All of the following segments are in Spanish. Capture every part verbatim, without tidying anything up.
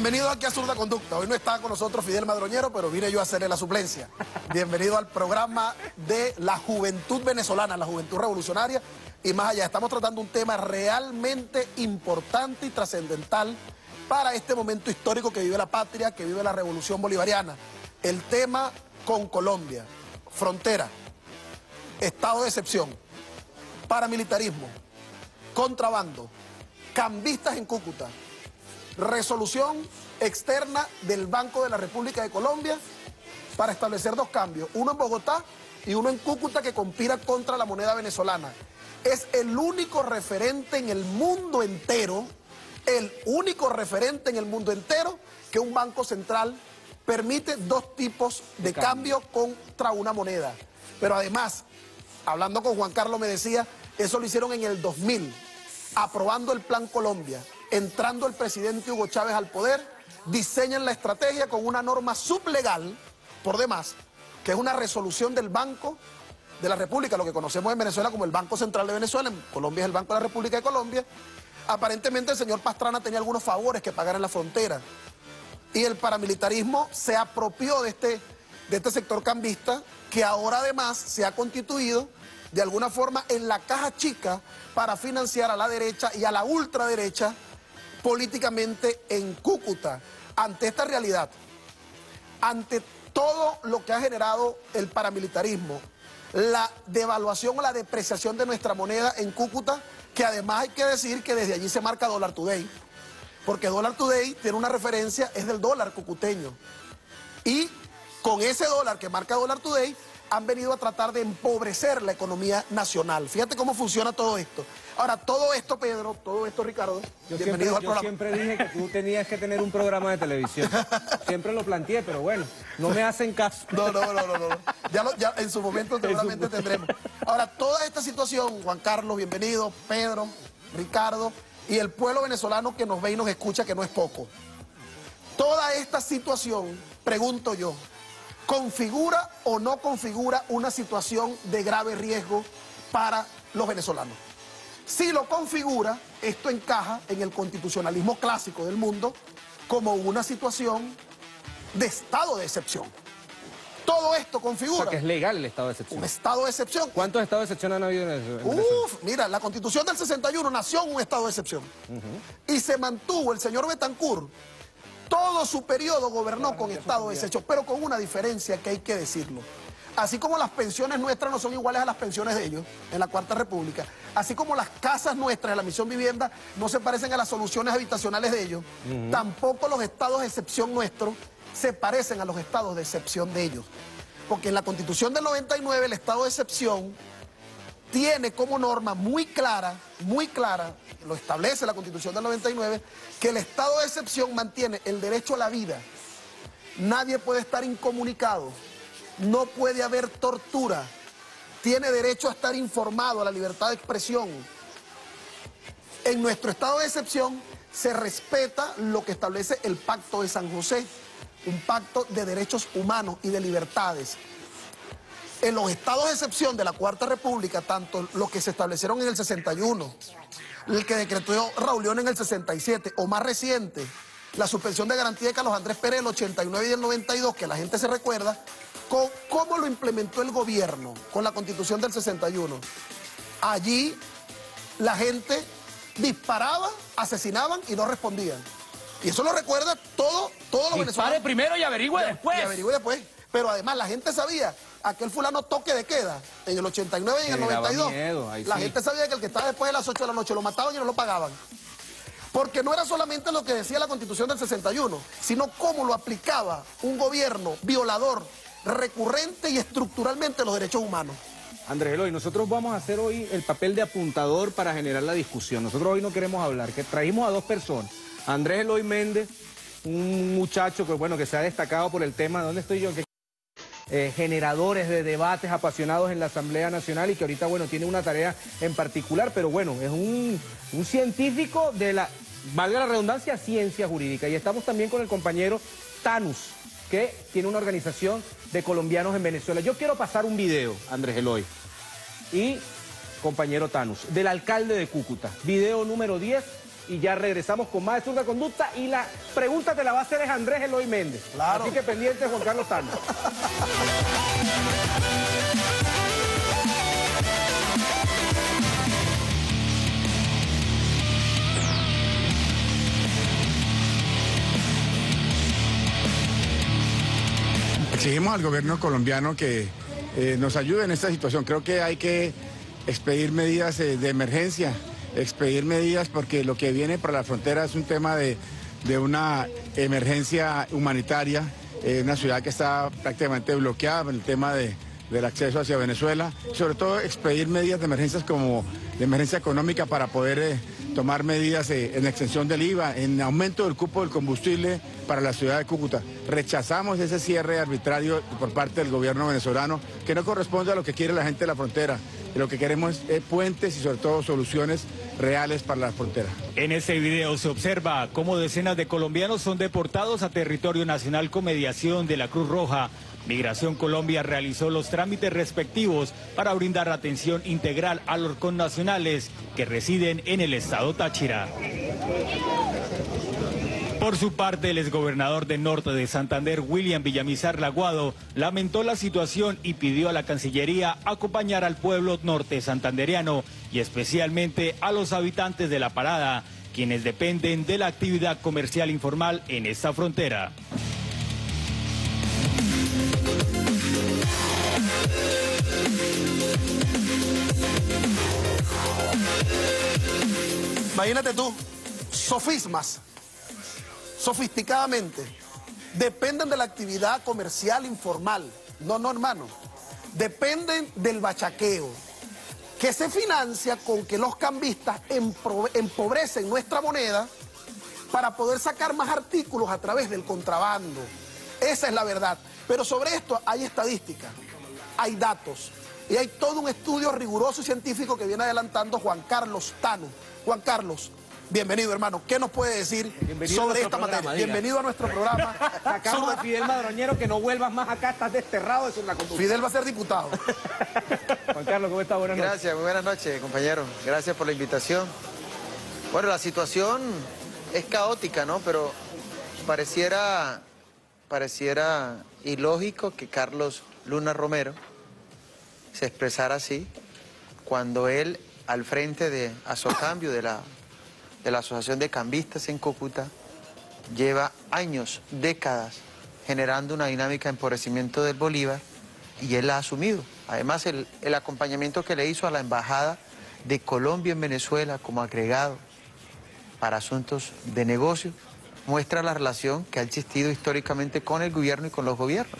Bienvenido aquí a Zurda Conducta. Hoy no está con nosotros Fidel Madroñero, pero vine yo a hacerle la suplencia. Bienvenido al programa de la juventud venezolana, la juventud revolucionaria. Y más allá, estamos tratando un tema realmente importante y trascendental para este momento histórico que vive la patria, que vive la revolución bolivariana. El tema con Colombia, frontera, estado de excepción, paramilitarismo, contrabando, cambistas en Cúcuta, resolución externa del Banco de la República de Colombia para establecer dos cambios, uno en Bogotá y uno en Cúcuta que conspira contra la moneda venezolana. Es el único referente en el mundo entero, el único referente en el mundo entero que un banco central permite dos tipos de cambio contra una moneda. Pero además, hablando con Juan Carlos me decía, eso lo hicieron en el dos mil, aprobando el Plan Colombia, entrando el presidente Hugo Chávez al poder, diseñan la estrategia con una norma sublegal, por demás, que es una resolución del Banco de la República, lo que conocemos en Venezuela como el Banco Central de Venezuela, en Colombia es el Banco de la República de Colombia. Aparentemente el señor Pastrana tenía algunos favores que pagar en la frontera y el paramilitarismo se apropió de este, de este sector cambista que ahora además se ha constituido de alguna forma en la caja chica para financiar a la derecha y a la ultraderecha políticamente en Cúcuta. Ante esta realidad, ante todo lo que ha generado el paramilitarismo, la devaluación o la depreciación de nuestra moneda en Cúcuta, que además hay que decir que desde allí se marca Dólar Today, porque Dólar Today tiene una referencia, es del dólar cucuteño. Y con ese dólar que marca Dólar Today, han venido a tratar de empobrecer la economía nacional. Fíjate cómo funciona todo esto. Ahora, todo esto, Pedro, todo esto, Ricardo, yo bienvenido siempre, al programa. Yo siempre dije que tú tenías que tener un programa de televisión. Siempre lo planteé, pero bueno, no me hacen caso. No, no, no, no, no. Ya, lo, ya en su momento seguramente tendremos. Ahora, toda esta situación, Juan Carlos, bienvenido, Pedro, Ricardo, y el pueblo venezolano que nos ve y nos escucha, que no es poco. Toda esta situación, pregunto yo, ¿configura o no configura una situación de grave riesgo para los venezolanos? Si lo configura, esto encaja en el constitucionalismo clásico del mundo como una situación de estado de excepción. Todo esto configura... O sea, que es legal el estado de excepción. Un estado de excepción. ¿Cuántos estados de excepción han habido en Venezuela? Uf, mira, la Constitución del sesenta y uno nació en un estado de excepción. Uh-huh. Y se mantuvo el señor Betancourt. Todo su periodo gobernó con estado de excepción, pero con una diferencia que hay que decirlo. Así como las pensiones nuestras no son iguales a las pensiones de ellos, en la Cuarta República, así como las casas nuestras de la Misión Vivienda no se parecen a las soluciones habitacionales de ellos, uh-huh. Tampoco los estados de excepción nuestros se parecen a los estados de excepción de ellos. Porque en la Constitución del noventa y nueve el estado de excepción tiene como norma muy clara, muy clara, lo establece la Constitución del noventa y nueve, que el estado de excepción mantiene el derecho a la vida. Nadie puede estar incomunicado, no puede haber tortura, tiene derecho a estar informado, a la libertad de expresión. En nuestro estado de excepción se respeta lo que establece el Pacto de San José, un pacto de derechos humanos y de libertades. En los estados de excepción de la Cuarta República, tanto los que se establecieron en el sesenta y uno, el que decretó Raúl León en el sesenta y siete, o más reciente, la suspensión de garantía de Carlos Andrés Pérez del ochenta y nueve y del noventa y dos, que la gente se recuerda, con cómo lo implementó el gobierno con la Constitución del sesenta y uno. Allí la gente disparaba, asesinaban y no respondían. Y eso lo recuerda todo, todos los venezolanos. Dispare primero y averigüe después. Y averigüe después. Pero además la gente sabía, aquel fulano toque de queda, en el ochenta y nueve y en el noventa y dos. Miedo, ahí la sí. gente sabía que el que estaba después de las ocho de la noche lo mataban y no lo pagaban. Porque no era solamente lo que decía la Constitución del sesenta y uno, sino cómo lo aplicaba un gobierno violador, recurrente y estructuralmente los derechos humanos. Andrés Eloy, nosotros vamos a hacer hoy el papel de apuntador para generar la discusión. Nosotros hoy no queremos hablar, que trajimos a dos personas. Andrés Eloy Méndez, un muchacho que, bueno, que se ha destacado por el tema, ¿dónde estoy yo? Eh, generadores de debates apasionados en la Asamblea Nacional y que ahorita, bueno, tiene una tarea en particular, pero bueno, es un, un científico de la, valga la redundancia, ciencia jurídica. Y estamos también con el compañero Tanus, que tiene una organización de colombianos en Venezuela. Yo quiero pasar un video, Andrés Eloy y compañero Tanus, del alcalde de Cúcuta. Video número diez y ya regresamos con más de Zurda Conducta y la pregunta te la va a hacer es Andrés Eloy Méndez. Claro. Así que pendiente Juan Carlos Tano. Exigimos al gobierno colombiano que eh, nos ayude en esta situación. Creo que hay que expedir medidas eh, de emergencia, expedir medidas porque lo que viene para la frontera es un tema de, de una emergencia humanitaria, eh, una ciudad que está prácticamente bloqueada en el tema de, del acceso hacia Venezuela, sobre todo expedir medidas de emergencias como de emergencia económica para poder eh, tomar medidas eh, en extensión del I V A, en aumento del cupo del combustible para la ciudad de Cúcuta. Rechazamos ese cierre arbitrario por parte del gobierno venezolano que no corresponde a lo que quiere la gente de la frontera. Y lo que queremos es puentes y sobre todo soluciones reales para la frontera. En este video se observa cómo decenas de colombianos son deportados a territorio nacional con mediación de la Cruz Roja. Migración Colombia realizó los trámites respectivos para brindar atención integral a los connacionales que residen en el estado Táchira. Por su parte, el exgobernador del norte de Santander, William Villamizar Laguado, lamentó la situación y pidió a la Cancillería acompañar al pueblo norte santandereano y especialmente a los habitantes de La Parada, quienes dependen de la actividad comercial informal en esta frontera. Imagínate tú, sofismas, sofisticadamente, dependen de la actividad comercial informal. No, no, hermano. Dependen del bachaqueo, que se financia con que los cambistas empobrecen nuestra moneda para poder sacar más artículos a través del contrabando. Esa es la verdad. Pero sobre esto hay estadísticas, hay datos, y hay todo un estudio riguroso y científico que viene adelantando Juan Carlos Tano. Juan Carlos, bienvenido, hermano. ¿Qué nos puede decir bienvenido sobre esta programa, materia? Diga. Bienvenido a nuestro programa. Sacamos a Fidel Madroñero, que no vuelvas más acá, estás desterrado de Zurda Conducta. Fidel va a ser diputado. Juan Carlos, ¿cómo está? Buenas noches. Gracias, muy buenas noches, compañero. Gracias por la invitación. Bueno, la situación es caótica, ¿no? Pero pareciera, pareciera ilógico que Carlos Luna Romero se expresara así cuando él, al frente de Asocambio, de la, de la Asociación de Cambistas en Cúcuta, lleva años, décadas, generando una dinámica de empobrecimiento del bolívar y él la ha asumido. Además, el, el acompañamiento que le hizo a la Embajada de Colombia en Venezuela como agregado para asuntos de negocio muestra la relación que ha existido históricamente con el gobierno y con los gobiernos.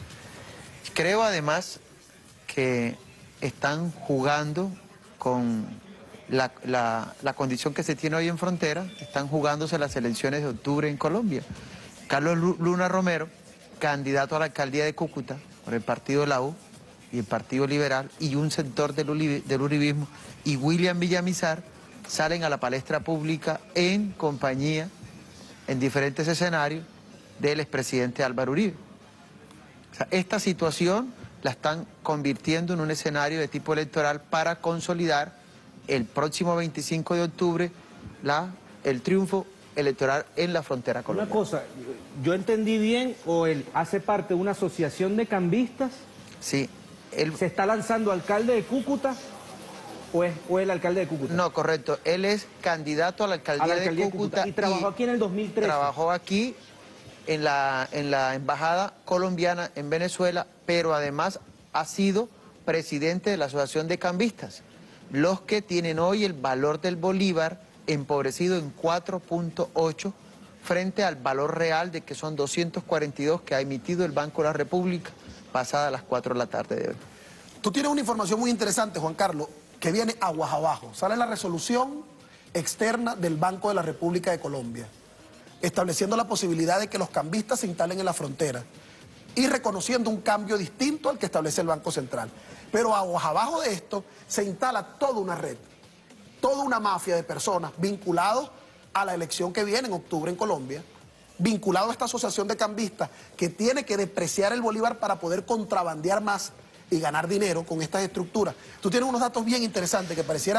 Creo además que están jugando con la, la, la condición que se tiene hoy en frontera, están jugándose las elecciones de octubre en Colombia. Carlos Luna Romero, candidato a la alcaldía de Cúcuta por el partido de la U y el Partido Liberal y un sector del, uri, del uribismo, y William Villamizar salen a la palestra pública en compañía, en diferentes escenarios, del expresidente Álvaro Uribe. O sea, esta situación la están convirtiendo en un escenario de tipo electoral para consolidar el próximo veinticinco de octubre la, el triunfo electoral en la frontera colombiana. Una cosa, ¿yo entendí bien o él hace parte de una asociación de cambistas? Sí. Él... ¿Se está lanzando alcalde de Cúcuta o es, o es el alcalde de Cúcuta? No, correcto. Él es candidato a la alcaldía, a la alcaldía de, Cúcuta de Cúcuta. Y trabajó aquí en el dos mil trece. Trabajó aquí en la, en la embajada colombiana en Venezuela, pero además ha sido presidente de la Asociación de Cambistas, los que tienen hoy el valor del bolívar empobrecido en cuatro punto ocho frente al valor real de que son doscientos cuarenta y dos que ha emitido el Banco de la República pasada las cuatro de la tarde de hoy. Tú tienes una información muy interesante, Juan Carlos, que viene aguas abajo. Sale la resolución externa del Banco de la República de Colombia, estableciendo la posibilidad de que los cambistas se instalen en la frontera y reconociendo un cambio distinto al que establece el Banco Central. Pero aguas abajo de esto se instala toda una red, toda una mafia de personas vinculados a la elección que viene en octubre en Colombia, vinculado a esta asociación de cambistas que tiene que depreciar el bolívar para poder contrabandear más y ganar dinero con estas estructuras. Tú tienes unos datos bien interesantes que pareciera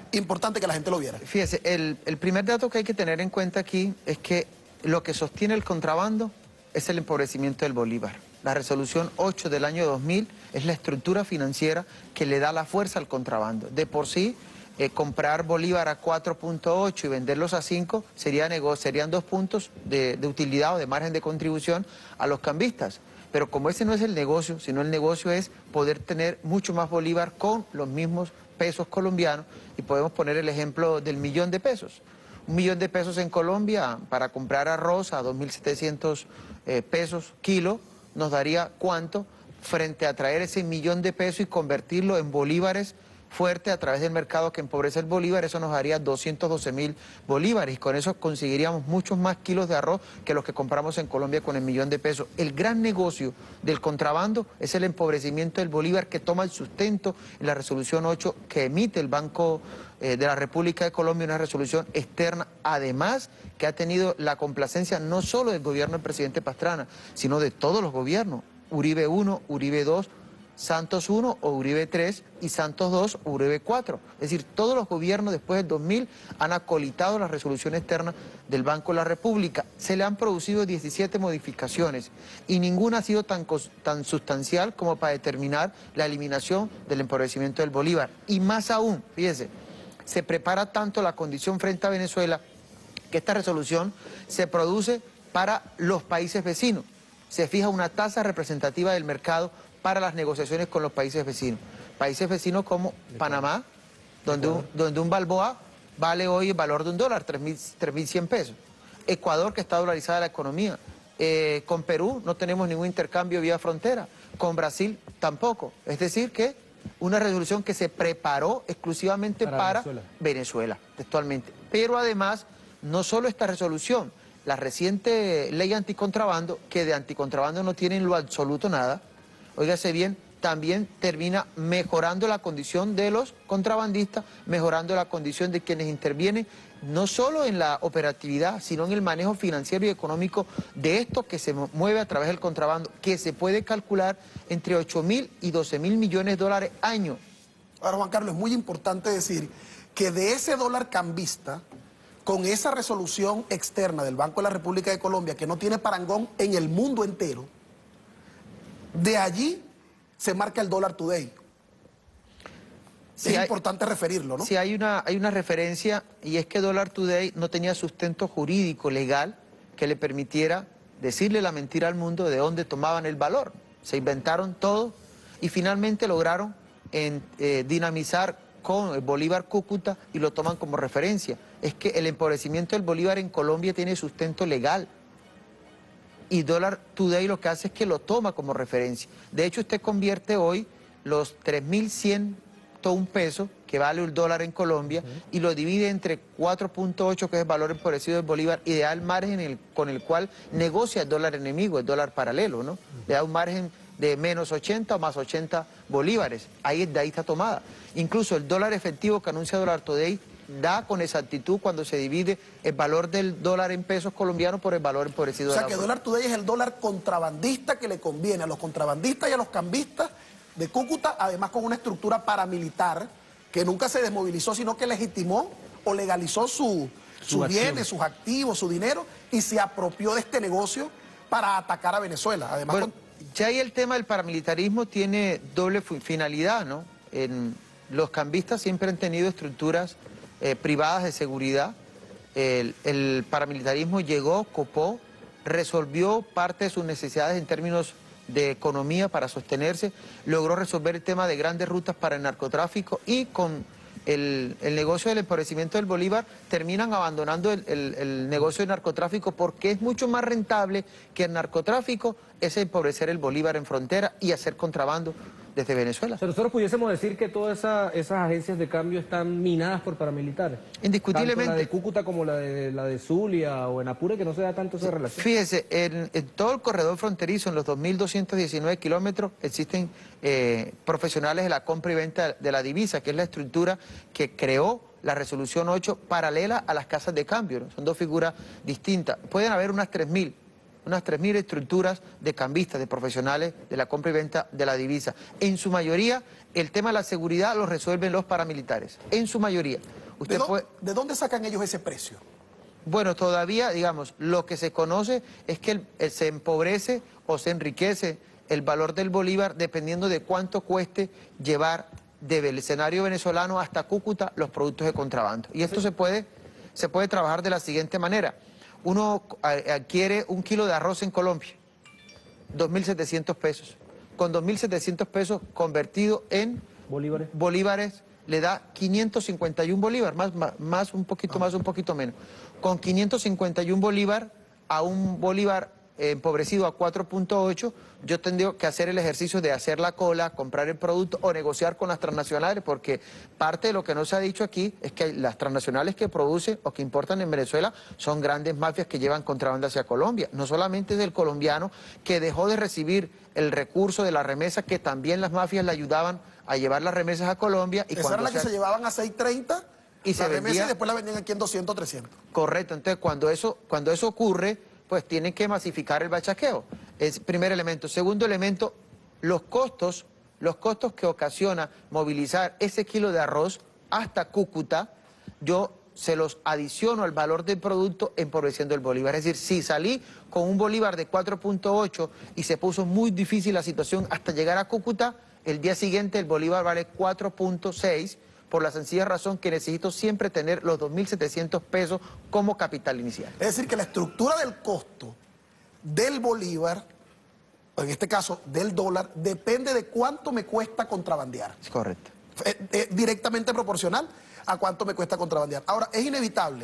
importante que la gente lo viera. Fíjese, el, el primer dato que hay que tener en cuenta aquí es que lo que sostiene el contrabando es el empobrecimiento del bolívar. La resolución ocho del año dos mil es la estructura financiera que le da la fuerza al contrabando. De por sí, eh, comprar bolívar a cuatro punto ocho y venderlos a cinco sería serían dos puntos de, de utilidad o de margen de contribución a los cambistas. Pero como ese no es el negocio, sino el negocio es poder tener mucho más bolívar con los mismos pesos colombianos, y podemos poner el ejemplo del millón de pesos. Un millón de pesos en Colombia para comprar arroz a dos mil setecientos eh, pesos kilo nos daría ¿cuánto? Frente a traer ese millón de pesos y convertirlo en bolívares fuerte a través del mercado que empobrece el bolívar, eso nos daría doscientos doce mil bolívares, y con eso conseguiríamos muchos más kilos de arroz que los que compramos en Colombia con el millón de pesos. El gran negocio del contrabando es el empobrecimiento del bolívar, que toma el sustento en la resolución ocho que emite el Banco eh, de la República de Colombia, una resolución externa, además que ha tenido la complacencia no solo del gobierno del presidente Pastrana, sino de todos los gobiernos, Uribe uno, Uribe dos, Santos uno o Uribe tres y Santos dos o Uribe cuatro. Es decir, todos los gobiernos después del dos mil han acolitado la resolución externa del Banco de la República. Se le han producido diecisiete modificaciones y ninguna ha sido tan, tan sustancial como para determinar la eliminación del empobrecimiento del bolívar. Y más aún, fíjese, se prepara tanto la condición frente a Venezuela que esta resolución se produce para los países vecinos. Se fija una tasa representativa del mercado para las negociaciones con los países vecinos. Países vecinos como Panamá, donde un, donde un balboa vale hoy el valor de un dólar, tres mil cien pesos. Ecuador, que está dolarizada la economía. Eh, con Perú no tenemos ningún intercambio vía frontera. Con Brasil tampoco. Es decir que una resolución que se preparó exclusivamente para, para Venezuela. Venezuela, textualmente. Pero además, no solo esta resolución, la reciente ley anticontrabando, que de anticontrabando no tiene en lo absoluto nada, óigase bien, también termina mejorando la condición de los contrabandistas, mejorando la condición de quienes intervienen, no solo en la operatividad, sino en el manejo financiero y económico de esto que se mueve a través del contrabando, que se puede calcular entre ocho mil y doce mil millones de dólares año. Ahora, Juan Carlos, es muy importante decir que de ese dólar cambista, con esa resolución externa del Banco de la República de Colombia, que no tiene parangón en el mundo entero, de allí se marca el dólar today. Sí, es hay, importante referirlo, ¿no? Sí, hay una, hay una referencia, y es que Dollar Today no tenía sustento jurídico legal que le permitiera decirle la mentira al mundo de dónde tomaban el valor. Se inventaron todo y finalmente lograron en, eh, dinamizar con el Bolívar Cúcuta y lo toman como referencia. Es que el empobrecimiento del bolívar en Colombia tiene sustento legal. Y Dollar Today lo que hace es que lo toma como referencia. De hecho, usted convierte hoy los tres mil ciento un pesos que vale un dólar en Colombia, uh-huh, y lo divide entre cuatro punto ocho, que es el valor empobrecido del bolívar, y le da el margen el, con el cual negocia el dólar enemigo, el dólar paralelo, ¿no? Uh-huh. Le da un margen de menos ochenta o más ochenta bolívares. Ahí, de ahí está tomada. Incluso el dólar efectivo que anuncia Dollar Today da con exactitud cuando se divide el valor del dólar en pesos colombianos por el valor empobrecido. O sea de la que Dollar Today es el dólar contrabandista que le conviene a los contrabandistas y a los cambistas de Cúcuta, además con una estructura paramilitar que nunca se desmovilizó, sino que legitimó o legalizó su, su sus bienes, sus activos, su dinero, y se apropió de este negocio para atacar a Venezuela. Además, bueno, con... ya ahí el tema del paramilitarismo tiene doble finalidad, ¿no? En, los cambistas siempre han tenido estructuras Eh, privadas de seguridad. El, el paramilitarismo llegó, copó, resolvió parte de sus necesidades en términos de economía para sostenerse, logró resolver el tema de grandes rutas para el narcotráfico, y con el, el negocio del empobrecimiento del bolívar terminan abandonando el, el, el negocio del narcotráfico, porque es mucho más rentable que el narcotráfico es empobrecer el bolívar en frontera y hacer contrabando desde Venezuela. O sea, nosotros pudiésemos decir que todas esa, esas agencias de cambio están minadas por paramilitares. Indiscutiblemente. Tanto la de Cúcuta como la de, la de Zulia o en Apure, que no se da tanto esa relación. Fíjese, en, en todo el corredor fronterizo, en los dos mil doscientos diecinueve kilómetros, existen eh, profesionales de la compra y venta de la divisa, que es la estructura que creó la resolución ocho, paralela a las casas de cambio, ¿no? Son dos figuras distintas. Pueden haber unas tres mil. Unas tres mil estructuras de cambistas, de profesionales de la compra y venta de la divisa. En su mayoría, el tema de la seguridad lo resuelven los paramilitares, en su mayoría. Usted ¿De, dó- puede... ¿De dónde sacan ellos ese precio? Bueno, todavía, digamos, lo que se conoce es que el- el- se empobrece o se enriquece el valor del bolívar dependiendo de cuánto cueste llevar del escenario venezolano hasta Cúcuta los productos de contrabando. Y esto se puede, se puede trabajar de la siguiente manera. Uno a- adquiere un kilo de arroz en Colombia, dos mil setecientos pesos. Con dos mil setecientos pesos convertido en Bolívares. bolívares le da quinientos cincuenta y uno bolívares, más, más, más, un poquito más, un poquito menos. Con quinientos cincuenta y uno bolívar a un bolívar eh, empobrecido a cuatro punto ocho, yo tendría que hacer el ejercicio de hacer la cola, comprar el producto o negociar con las transnacionales, porque parte de lo que no se ha dicho aquí es que las transnacionales que producen o que importan en Venezuela son grandes mafias que llevan contrabando hacia Colombia. No solamente es del colombiano que dejó de recibir el recurso de la remesa, que también las mafias le ayudaban a llevar las remesas a Colombia. Y Esa cuando era la que se- se llevaban a seis treinta Y se la remesa vendía- y después la vendían aquí en doscientos, trescientos. Correcto, entonces cuando eso, cuando eso ocurre, pues tienen que masificar el bachaqueo. Es primer elemento. Segundo elemento, los costos, los costos que ocasiona movilizar ese kilo de arroz hasta Cúcuta, yo se los adiciono al valor del producto empobreciendo el bolívar. Es decir, si salí con un bolívar de cuatro punto ocho y se puso muy difícil la situación hasta llegar a Cúcuta, el día siguiente el bolívar vale cuatro punto seis, por la sencilla razón que necesito siempre tener los dos mil setecientos pesos como capital inicial. Es decir, que la estructura del costo del bolívar, o en este caso del dólar, depende de cuánto me cuesta contrabandear. Es correcto. Es, es directamente proporcional a cuánto me cuesta contrabandear. Ahora, es inevitable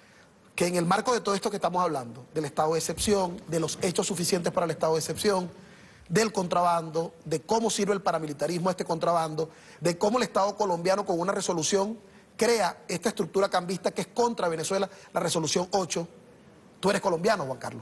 que en el marco de todo esto que estamos hablando, del estado de excepción, de los hechos suficientes para el estado de excepción, del contrabando, de cómo sirve el paramilitarismo a este contrabando, de cómo el Estado colombiano con una resolución crea esta estructura cambista que es contra Venezuela, la resolución ocho. Tú eres colombiano, Juan Carlos.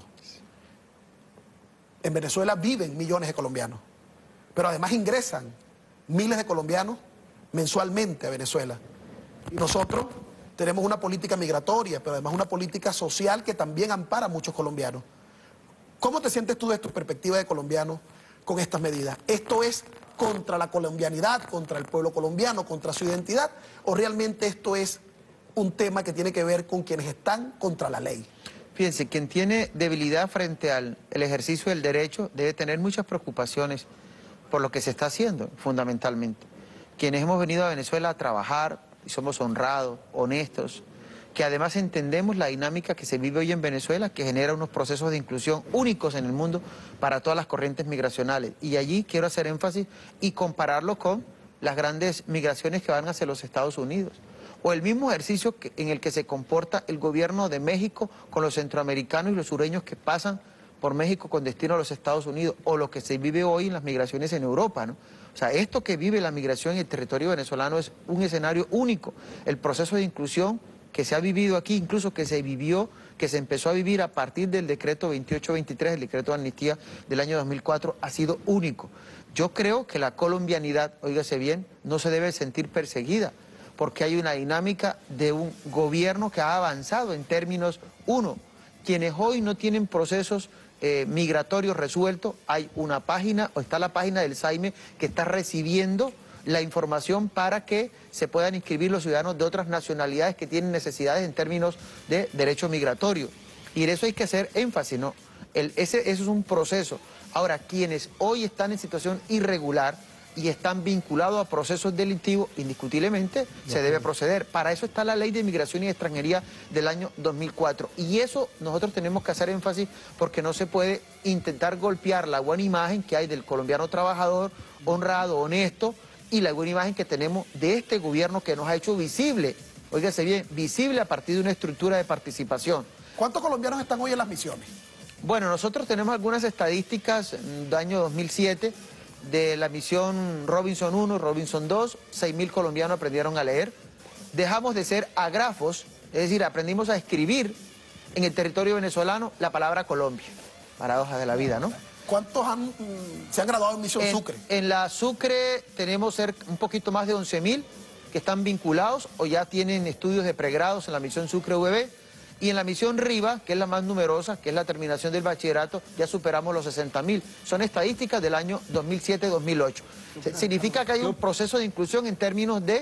En Venezuela viven millones de colombianos, pero además ingresan miles de colombianos mensualmente a Venezuela. Y nosotros tenemos una política migratoria, pero además una política social que también ampara a muchos colombianos. ¿Cómo te sientes tú desde tu perspectiva de colombiano con estas medidas? ¿Esto es contra la colombianidad, contra el pueblo colombiano, contra su identidad? ¿O realmente esto es un tema que tiene que ver con quienes están contra la ley? Fíjense, quien tiene debilidad frente al el ejercicio del derecho debe tener muchas preocupaciones por lo que se está haciendo, fundamentalmente. Quienes hemos venido a Venezuela a trabajar y somos honrados, honestos, que además entendemos la dinámica que se vive hoy en Venezuela, que genera unos procesos de inclusión únicos en el mundo para todas las corrientes migracionales. Y allí quiero hacer énfasis y compararlo con las grandes migraciones que van hacia los Estados Unidos, o el mismo ejercicio que, en el que se comporta el gobierno de México con los centroamericanos y los sureños que pasan por México con destino a los Estados Unidos, o lo que se vive hoy en las migraciones en Europa, ¿no? O sea, esto que vive la migración en el territorio venezolano es un escenario único. El proceso de inclusión que se ha vivido aquí, incluso que se vivió, que se empezó a vivir a partir del decreto veintiocho veintitrés, el decreto de amnistía del año dos mil cuatro, ha sido único. Yo creo que la colombianidad, óigase bien, no se debe sentir perseguida, porque hay una dinámica de un gobierno que ha avanzado en términos, uno, quienes hoy no tienen procesos eh, migratorios resueltos, hay una página, o está la página del SAIME, que está recibiendo la información para que se puedan inscribir los ciudadanos de otras nacionalidades que tienen necesidades en términos de derecho migratorio. Y en eso hay que hacer énfasis, ¿no? El, ese, eso es un proceso. Ahora, quienes hoy están en situación irregular y están vinculados a procesos delictivos, indiscutiblemente se debe proceder. Para eso está la Ley de Migración y Extranjería del año dos mil cuatro. Y eso nosotros tenemos que hacer énfasis porque no se puede intentar golpear la buena imagen que hay del colombiano trabajador, honrado, honesto, y la buena imagen que tenemos de este gobierno que nos ha hecho visible, óigase bien, visible a partir de una estructura de participación. ¿Cuántos colombianos están hoy en las misiones? Bueno, nosotros tenemos algunas estadísticas del año dos mil siete de la misión Robinson uno y Robinson dos, seis mil colombianos aprendieron a leer. Dejamos de ser agrafos, es decir, aprendimos a escribir en el territorio venezolano la palabra Colombia. Paradoja de la vida, ¿no? ¿Cuántos han, mm, se han graduado en Misión En, Sucre? en la Sucre tenemos cerca, un poquito más de once mil que están vinculados o ya tienen estudios de pregrados en la misión Sucre U B. Y en la misión Riva, que es la más numerosa, que es la terminación del bachillerato, ya superamos los sesenta mil. Son estadísticas del año dos mil siete dos mil ocho. Significa que hay un proceso de inclusión en términos de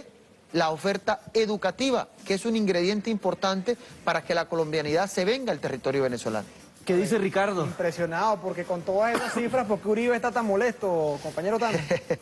la oferta educativa, que es un ingrediente importante para que la colombianidad se venga al territorio venezolano. ¿Qué dice Ricardo? Impresionado, porque con todas esas cifras, ¿por qué Uribe está tan molesto, compañero Tano?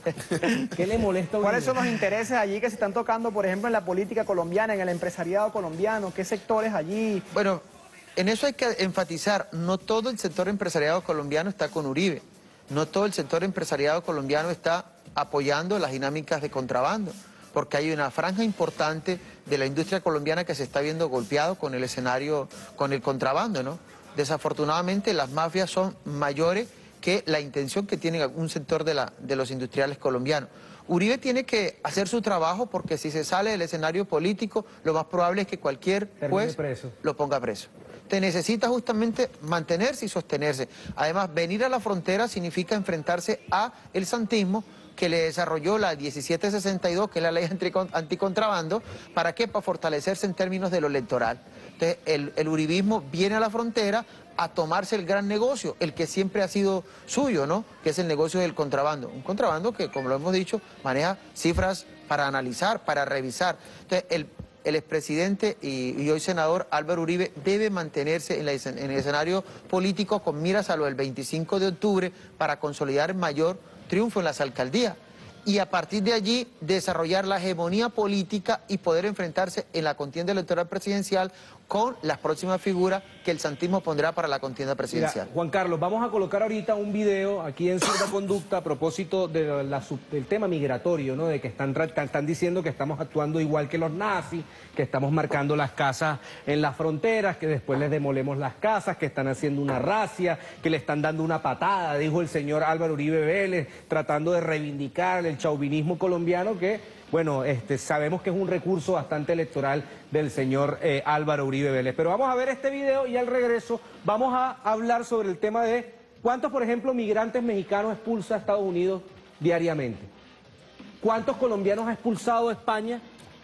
¿Qué le molesta a Uribe? ¿Cuáles son los intereses allí que se están tocando, por ejemplo, en la política colombiana, en el empresariado colombiano? ¿Qué sectores allí? Bueno, en eso hay que enfatizar, no todo el sector empresariado colombiano está con Uribe, no todo el sector empresariado colombiano está apoyando las dinámicas de contrabando, porque hay una franja importante de la industria colombiana que se está viendo golpeado con el escenario, con el contrabando, ¿no? Desafortunadamente las mafias son mayores que la intención que tiene un sector de, la, de los industriales colombianos. Uribe tiene que hacer su trabajo porque si se sale del escenario político, lo más probable es que cualquier juez lo ponga preso. Te necesita justamente mantenerse y sostenerse. Además, venir a la frontera significa enfrentarse a el santismo que le desarrolló la diecisiete sesenta y dos, que es la ley anticontrabando. ¿Para qué? Para fortalecerse en términos de lo electoral. Entonces, el, el uribismo viene a la frontera a tomarse el gran negocio, el que siempre ha sido suyo, ¿no? Que es el negocio del contrabando. Un contrabando que, como lo hemos dicho, maneja cifras para analizar, para revisar. Entonces, el, el expresidente y, y hoy senador Álvaro Uribe debe mantenerse en, la, en el escenario político con miras a lo del veinticinco de octubre para consolidar mayor triunfo en las alcaldías y a partir de allí desarrollar la hegemonía política y poder enfrentarse en la contienda electoral presidencial con las próximas figuras que el santismo pondrá para la contienda presidencial. Mira, Juan Carlos, vamos a colocar ahorita un video aquí en Zurda Conducta a propósito de la, del tema migratorio, ¿no? De que están, están diciendo que estamos actuando igual que los nazis, que estamos marcando las casas en las fronteras, que después les demolemos las casas, que están haciendo una racia, que le están dando una patada, dijo el señor Álvaro Uribe Vélez, tratando de reivindicar el chauvinismo colombiano que... Bueno, este, sabemos que es un recurso bastante electoral del señor eh, Álvaro Uribe Vélez. Pero vamos a ver este video y al regreso vamos a hablar sobre el tema de cuántos, por ejemplo, migrantes mexicanos expulsa a Estados Unidos diariamente. ¿Cuántos colombianos ha expulsado a España?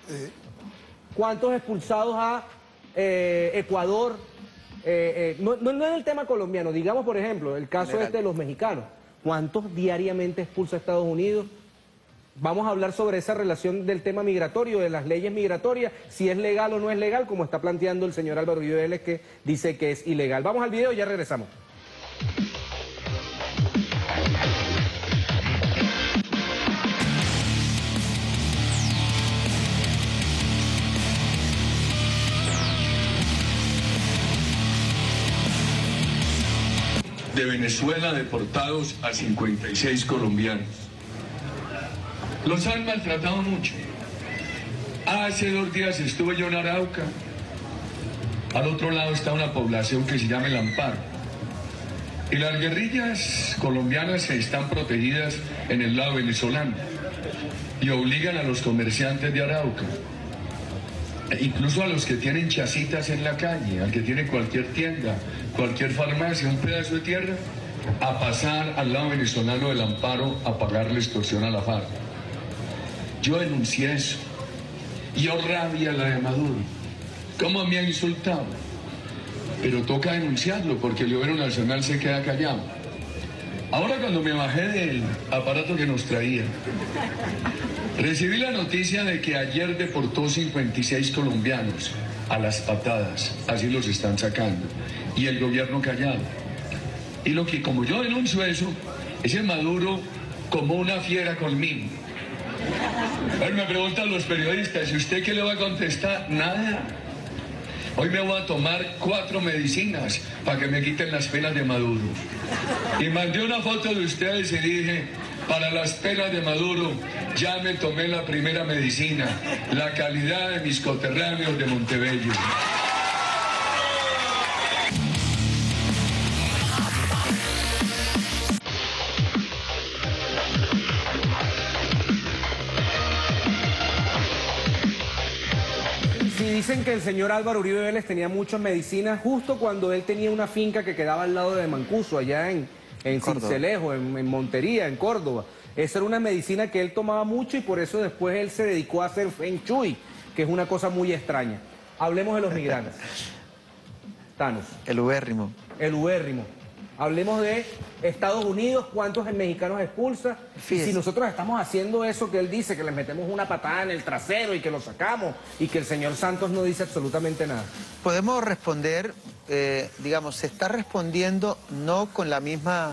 ¿Cuántos expulsados a eh, Ecuador? Eh, eh, no, no, no es el tema colombiano, digamos, por ejemplo, el caso Legal. este de los mexicanos. ¿Cuántos diariamente expulsa a Estados Unidos? Vamos a hablar sobre esa relación del tema migratorio, de las leyes migratorias, si es legal o no es legal, como está planteando el señor Álvaro Uribe Vélez, que dice que es ilegal. Vamos al video y ya regresamos. De Venezuela deportados a cincuenta y seis colombianos. Los han maltratado mucho. Hace dos días estuve yo en Arauca. Al otro lado está una población que se llama El Amparo. Y las guerrillas colombianas están protegidas en el lado venezolano y obligan a los comerciantes de Arauca, incluso a los que tienen chasitas en la calle, al que tiene cualquier tienda, cualquier farmacia, un pedazo de tierra, a pasar al lado venezolano del Amparo a pagarle extorsión a la FARC. Yo denuncié eso. Yo rabia la de Maduro. ¿Cómo me ha insultado? Pero toca denunciarlo porque el gobierno nacional se queda callado. Ahora cuando me bajé del aparato que nos traía, recibí la noticia de que ayer deportó cincuenta y seis colombianos a las patadas. Así los están sacando. Y el gobierno callado. Y lo que, como yo denuncio eso, ese Maduro como una fiera conmigo. Bueno, me preguntan los periodistas, ¿y usted qué le va a contestar? Nada. Hoy me voy a tomar cuatro medicinas para que me quiten las penas de Maduro. Y mandé una foto de ustedes y dije, para las penas de Maduro ya me tomé la primera medicina, la calidad de mis coterráneos de Montebello. Dicen que el señor Álvaro Uribe Vélez tenía muchas medicinas justo cuando él tenía una finca que quedaba al lado de Mancuso, allá en, en Cincelejo, en, en Montería, en Córdoba. Esa era una medicina que él tomaba mucho y por eso después él se dedicó a hacer Feng Shui, que es una cosa muy extraña. Hablemos de los migrantes. Thanos. El ubérrimo. El ubérrimo. Hablemos de Estados Unidos, cuántos mexicanos expulsa. Y si nosotros estamos haciendo eso que él dice, que les metemos una patada en el trasero y que lo sacamos, y que el señor Santos no dice absolutamente nada. Podemos responder, eh, digamos, se está respondiendo no con la misma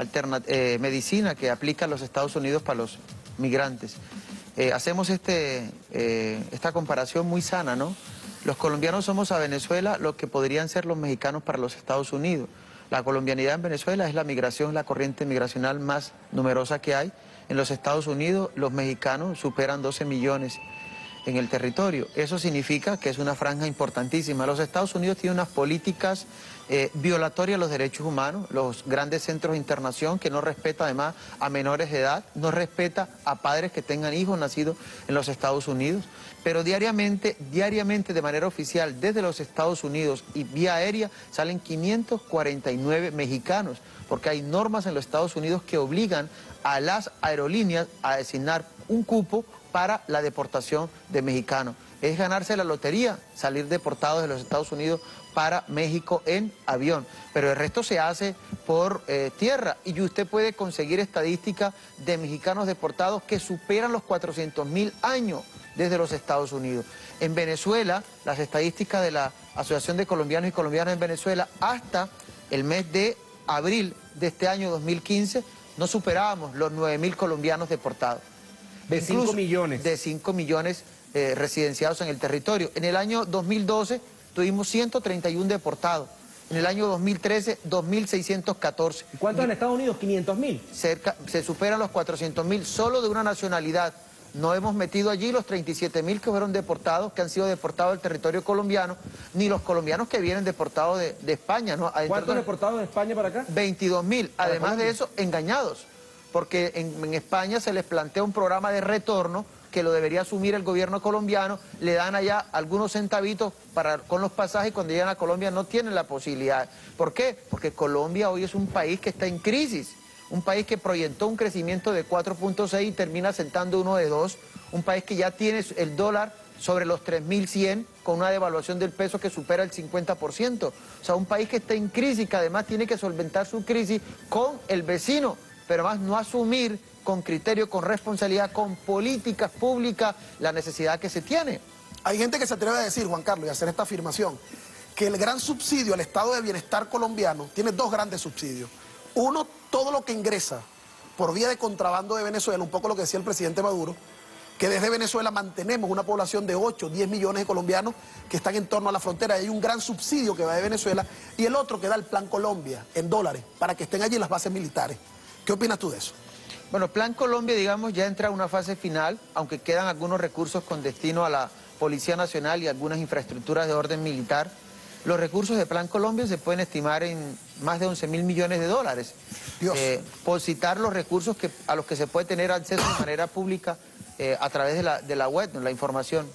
eh, medicina que aplica los Estados Unidos para los migrantes. Eh, hacemos este, eh, esta comparación muy sana, ¿no? Los colombianos somos a Venezuela lo que podrían ser los mexicanos para los Estados Unidos. La colombianidad en Venezuela es la migración, la corriente migracional más numerosa que hay. En los Estados Unidos los mexicanos superan doce millones en el territorio. Eso significa que es una franja importantísima. Los Estados Unidos tienen unas políticas eh, violatorias a los derechos humanos, los grandes centros de internación que no respeta además a menores de edad, no respeta a padres que tengan hijos nacidos en los Estados Unidos. Pero diariamente, diariamente de manera oficial, desde los Estados Unidos y vía aérea, salen quinientos cuarenta y nueve mexicanos, porque hay normas en los Estados Unidos que obligan a las aerolíneas a designar un cupo para la deportación de mexicanos. Es ganarse la lotería, salir deportados de los Estados Unidos para México en avión, pero el resto se hace por eh, tierra, y usted puede conseguir estadísticas de mexicanos deportados que superan los cuatrocientos mil años desde los Estados Unidos. En Venezuela, las estadísticas de la Asociación de Colombianos y Colombianas en Venezuela, hasta el mes de abril de este año dos mil quince, no superábamos los nueve mil colombianos deportados. De cinco millones. De cinco millones eh, residenciados en el territorio. En el año dos mil doce tuvimos ciento treinta y uno deportados. En el año dos mil trece, dos mil seiscientos catorce. ¿Y cuántos en Estados Unidos? quinientos mil. Cerca, se superan los cuatrocientos mil solo de una nacionalidad. No hemos metido allí los treinta y siete mil que fueron deportados, que han sido deportados del territorio colombiano, ni los colombianos que vienen deportados de, de España, ¿no? ¿Cuántos deportados de España para acá? veintidós mil. Además de eso, engañados, porque en, en España se les plantea un programa de retorno que lo debería asumir el gobierno colombiano, le dan allá algunos centavitos para, con los pasajes, y cuando llegan a Colombia no tienen la posibilidad. ¿Por qué? Porque Colombia hoy es un país que está en crisis. Un país que proyectó un crecimiento de cuatro punto seis y termina sentando uno de dos. Un país que ya tiene el dólar sobre los tres mil cien, con una devaluación del peso que supera el cincuenta por ciento. O sea, un país que está en crisis, que además tiene que solventar su crisis con el vecino, pero más no asumir con criterio, con responsabilidad, con políticas públicas, la necesidad que se tiene. Hay gente que se atreve a decir, Juan Carlos, y hacer esta afirmación, que el gran subsidio al estado de bienestar colombiano tiene dos grandes subsidios. Uno, todo lo que ingresa por vía de contrabando de Venezuela, un poco lo que decía el presidente Maduro, que desde Venezuela mantenemos una población de ocho, diez millones de colombianos que están en torno a la frontera. Hay un gran subsidio que va de Venezuela, y el otro que da el Plan Colombia en dólares para que estén allí las bases militares. ¿Qué opinas tú de eso? Bueno, Plan Colombia, digamos, ya entra a una fase final, aunque quedan algunos recursos con destino a la Policía Nacional y algunas infraestructuras de orden militar. Los recursos de Plan Colombia se pueden estimar en más de once mil millones de dólares. Dios. Eh, por citar los recursos que, a los que se puede tener acceso de manera pública eh, a través de la, de la web, ¿no? La información.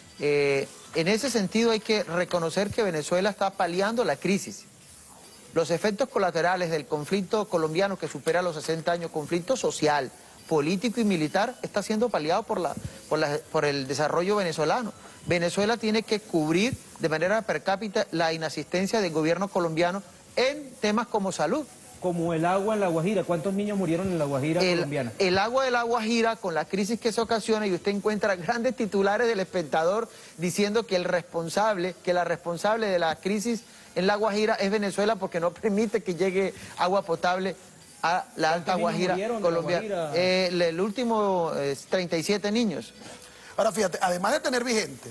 Eh, en ese sentido hay que reconocer que Venezuela está paliando la crisis. Los efectos colaterales del conflicto colombiano, que supera los sesenta años, conflicto social, político y militar, está siendo paliado por, la, por, la, por el desarrollo venezolano. Venezuela tiene que cubrir de manera per cápita la inasistencia del gobierno colombiano en temas como salud. Como el agua en La Guajira. ¿Cuántos niños murieron en La Guajira el, colombiana? El agua de La Guajira, con la crisis que se ocasiona, y usted encuentra grandes titulares del Espectador diciendo que el responsable, que la responsable de la crisis en La Guajira es Venezuela, porque no permite que llegue agua potable a la Alta Guajira colombiana. Eh, el, el último es treinta y siete niños. Ahora fíjate, además de tener vigente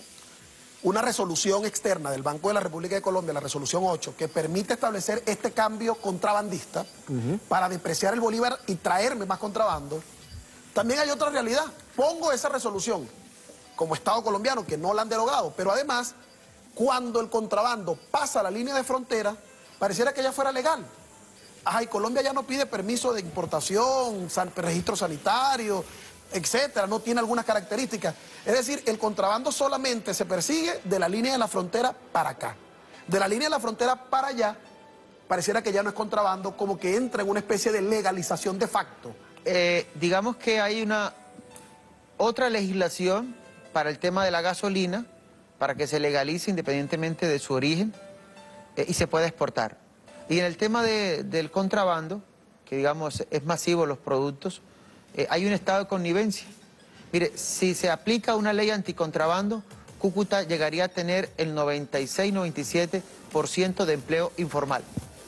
una resolución externa del Banco de la República de Colombia, la resolución ocho, que permite establecer este cambio contrabandista uh-huh. para depreciar el bolívar y traerme más contrabando, también hay otra realidad. Pongo esa resolución como Estado colombiano, que no la han derogado, pero además, cuando el contrabando pasa la línea de frontera, pareciera que ya fuera legal. Ajá, y Colombia ya no pide permiso de importación, san, registro sanitario, etcétera, no tiene algunas características. Es decir, el contrabando solamente se persigue de la línea de la frontera para acá. De la línea de la frontera para allá, pareciera que ya no es contrabando, como que entra en una especie de legalización de facto. Eh, digamos que hay una otra legislación para el tema de la gasolina, para que se legalice independientemente de su origen eh, y se pueda exportar. Y en el tema de, del contrabando, que digamos es masivo los productos, eh, hay un estado de connivencia. Mire, si se aplica una ley anticontrabando, Cúcuta llegaría a tener el noventa y seis, noventa y siete por ciento de empleo informal.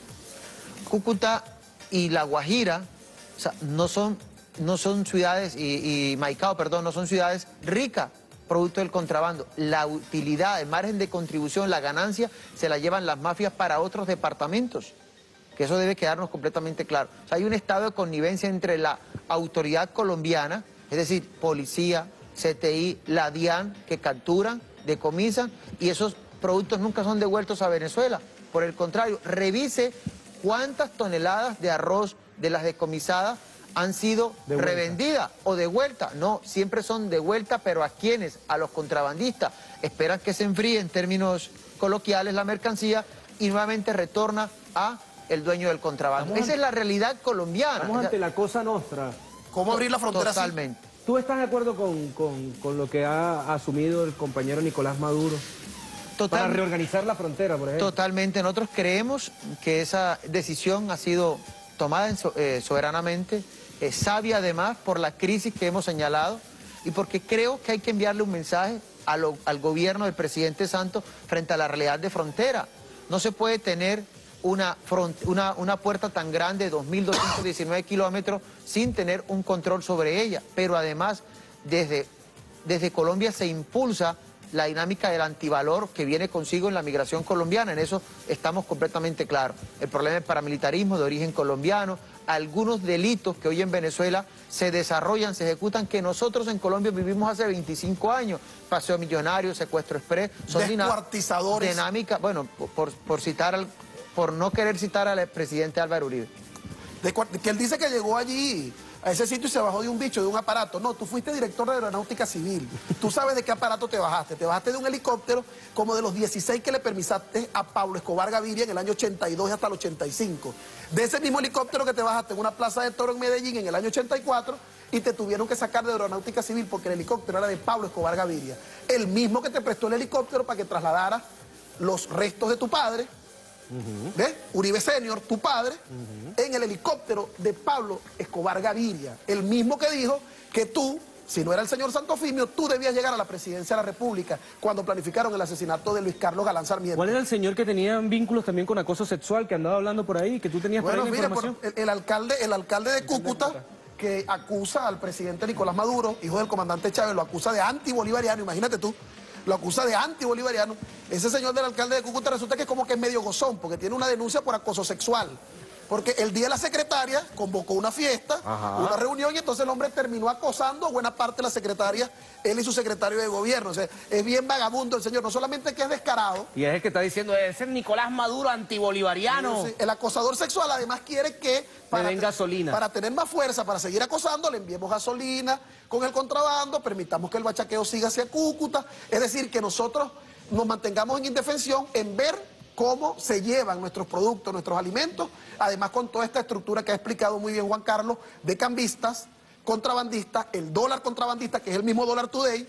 Cúcuta y La Guajira, o sea, no son, no son ciudades, y, y Maicao, perdón, no son ciudades ricas producto del contrabando. La utilidad, el margen de contribución, la ganancia, se la llevan las mafias para otros departamentos. Que eso debe quedarnos completamente claro. O sea, hay un estado de connivencia entre la autoridad colombiana, es decir, policía, C T I, la DIAN, que capturan, decomisan, y esos productos nunca son devueltos a Venezuela. Por el contrario, revise cuántas toneladas de arroz de las decomisadas han sido de revendidas o devueltas. No, siempre son devueltas, pero ¿a quiénes? A los contrabandistas. Esperan que se enfríe en términos coloquiales la mercancía y nuevamente retorna a el dueño del contrabando. Esa ante, es la realidad colombiana. Estamos ante la cosa nostra. ¿Cómo abrir la frontera? Totalmente. Así? ¿Tú estás de acuerdo con, con, con lo que ha asumido el compañero Nicolás Maduro? Total, para reorganizar la frontera, por ejemplo. Totalmente. Nosotros creemos que esa decisión ha sido tomada en so, eh, soberanamente, eh, sabia además por la crisis que hemos señalado y porque creo que hay que enviarle un mensaje a lo, al gobierno del presidente Santos frente a la realidad de frontera. No se puede tener una, front, una, una puerta tan grande de dos mil doscientos diecinueve kilómetros sin tener un control sobre ella, pero además desde, desde Colombia se impulsa la dinámica del antivalor que viene consigo en la migración colombiana, en eso estamos completamente claros. El problema del paramilitarismo de origen colombiano, algunos delitos que hoy en Venezuela se desarrollan, se ejecutan, que nosotros en Colombia vivimos hace veinticinco años, paseo millonario, secuestro express, son descuartizadores. Dinámica, bueno, por, por citar al, por no querer citar al presidente Álvaro Uribe. De, que él dice que llegó allí a ese sitio y se bajó de un bicho, de un aparato. No, tú fuiste director de Aeronáutica Civil. Tú sabes de qué aparato te bajaste. Te bajaste de un helicóptero como de los dieciséis que le permisaste a Pablo Escobar Gaviria en el año ochenta y dos y hasta el ochenta y cinco. De ese mismo helicóptero que te bajaste en una plaza de toro en Medellín en el año ochenta y cuatro y te tuvieron que sacar de Aeronáutica Civil porque el helicóptero era de Pablo Escobar Gaviria. El mismo que te prestó el helicóptero para que trasladaras los restos de tu padre, Uh-huh. ¿ves? Uribe Senior, tu padre, uh-huh. en el helicóptero de Pablo Escobar Gaviria. El mismo que dijo que tú, si no era el señor Santofimio, tú debías llegar a la presidencia de la República cuando planificaron el asesinato de Luis Carlos Galán Sarmiento. ¿Cuál era el señor que tenía vínculos también con acoso sexual, que andaba hablando por ahí, que tú tenías bueno, por ahí la mire, información? Por el, el, alcalde, el alcalde de Cúcuta, que acusa al presidente Nicolás Maduro, hijo del comandante Chávez, lo acusa de antibolivariano, imagínate tú. Lo acusa de antibolivariano. Ese señor del alcalde de Cúcuta resulta que es como que es medio gozón, porque tiene una denuncia por acoso sexual. Porque el día de la secretaria convocó una fiesta, Ajá. una reunión, y entonces el hombre terminó acosando a buena parte de la secretaria, él y su secretario de gobierno. O sea, es bien vagabundo el señor, no solamente que es descarado. Y es el que está diciendo, ese es Nicolás Maduro antibolivariano. Sí, el acosador sexual además quiere que para, den gasolina. para tener más fuerza, para seguir acosando, le enviemos gasolina con el contrabando, permitamos que el bachaqueo siga hacia Cúcuta. Es decir, que nosotros nos mantengamos en indefensión en ver cómo se llevan nuestros productos, nuestros alimentos, además con toda esta estructura que ha explicado muy bien Juan Carlos, de cambistas, contrabandistas, el dólar contrabandista, que es el mismo dólar today,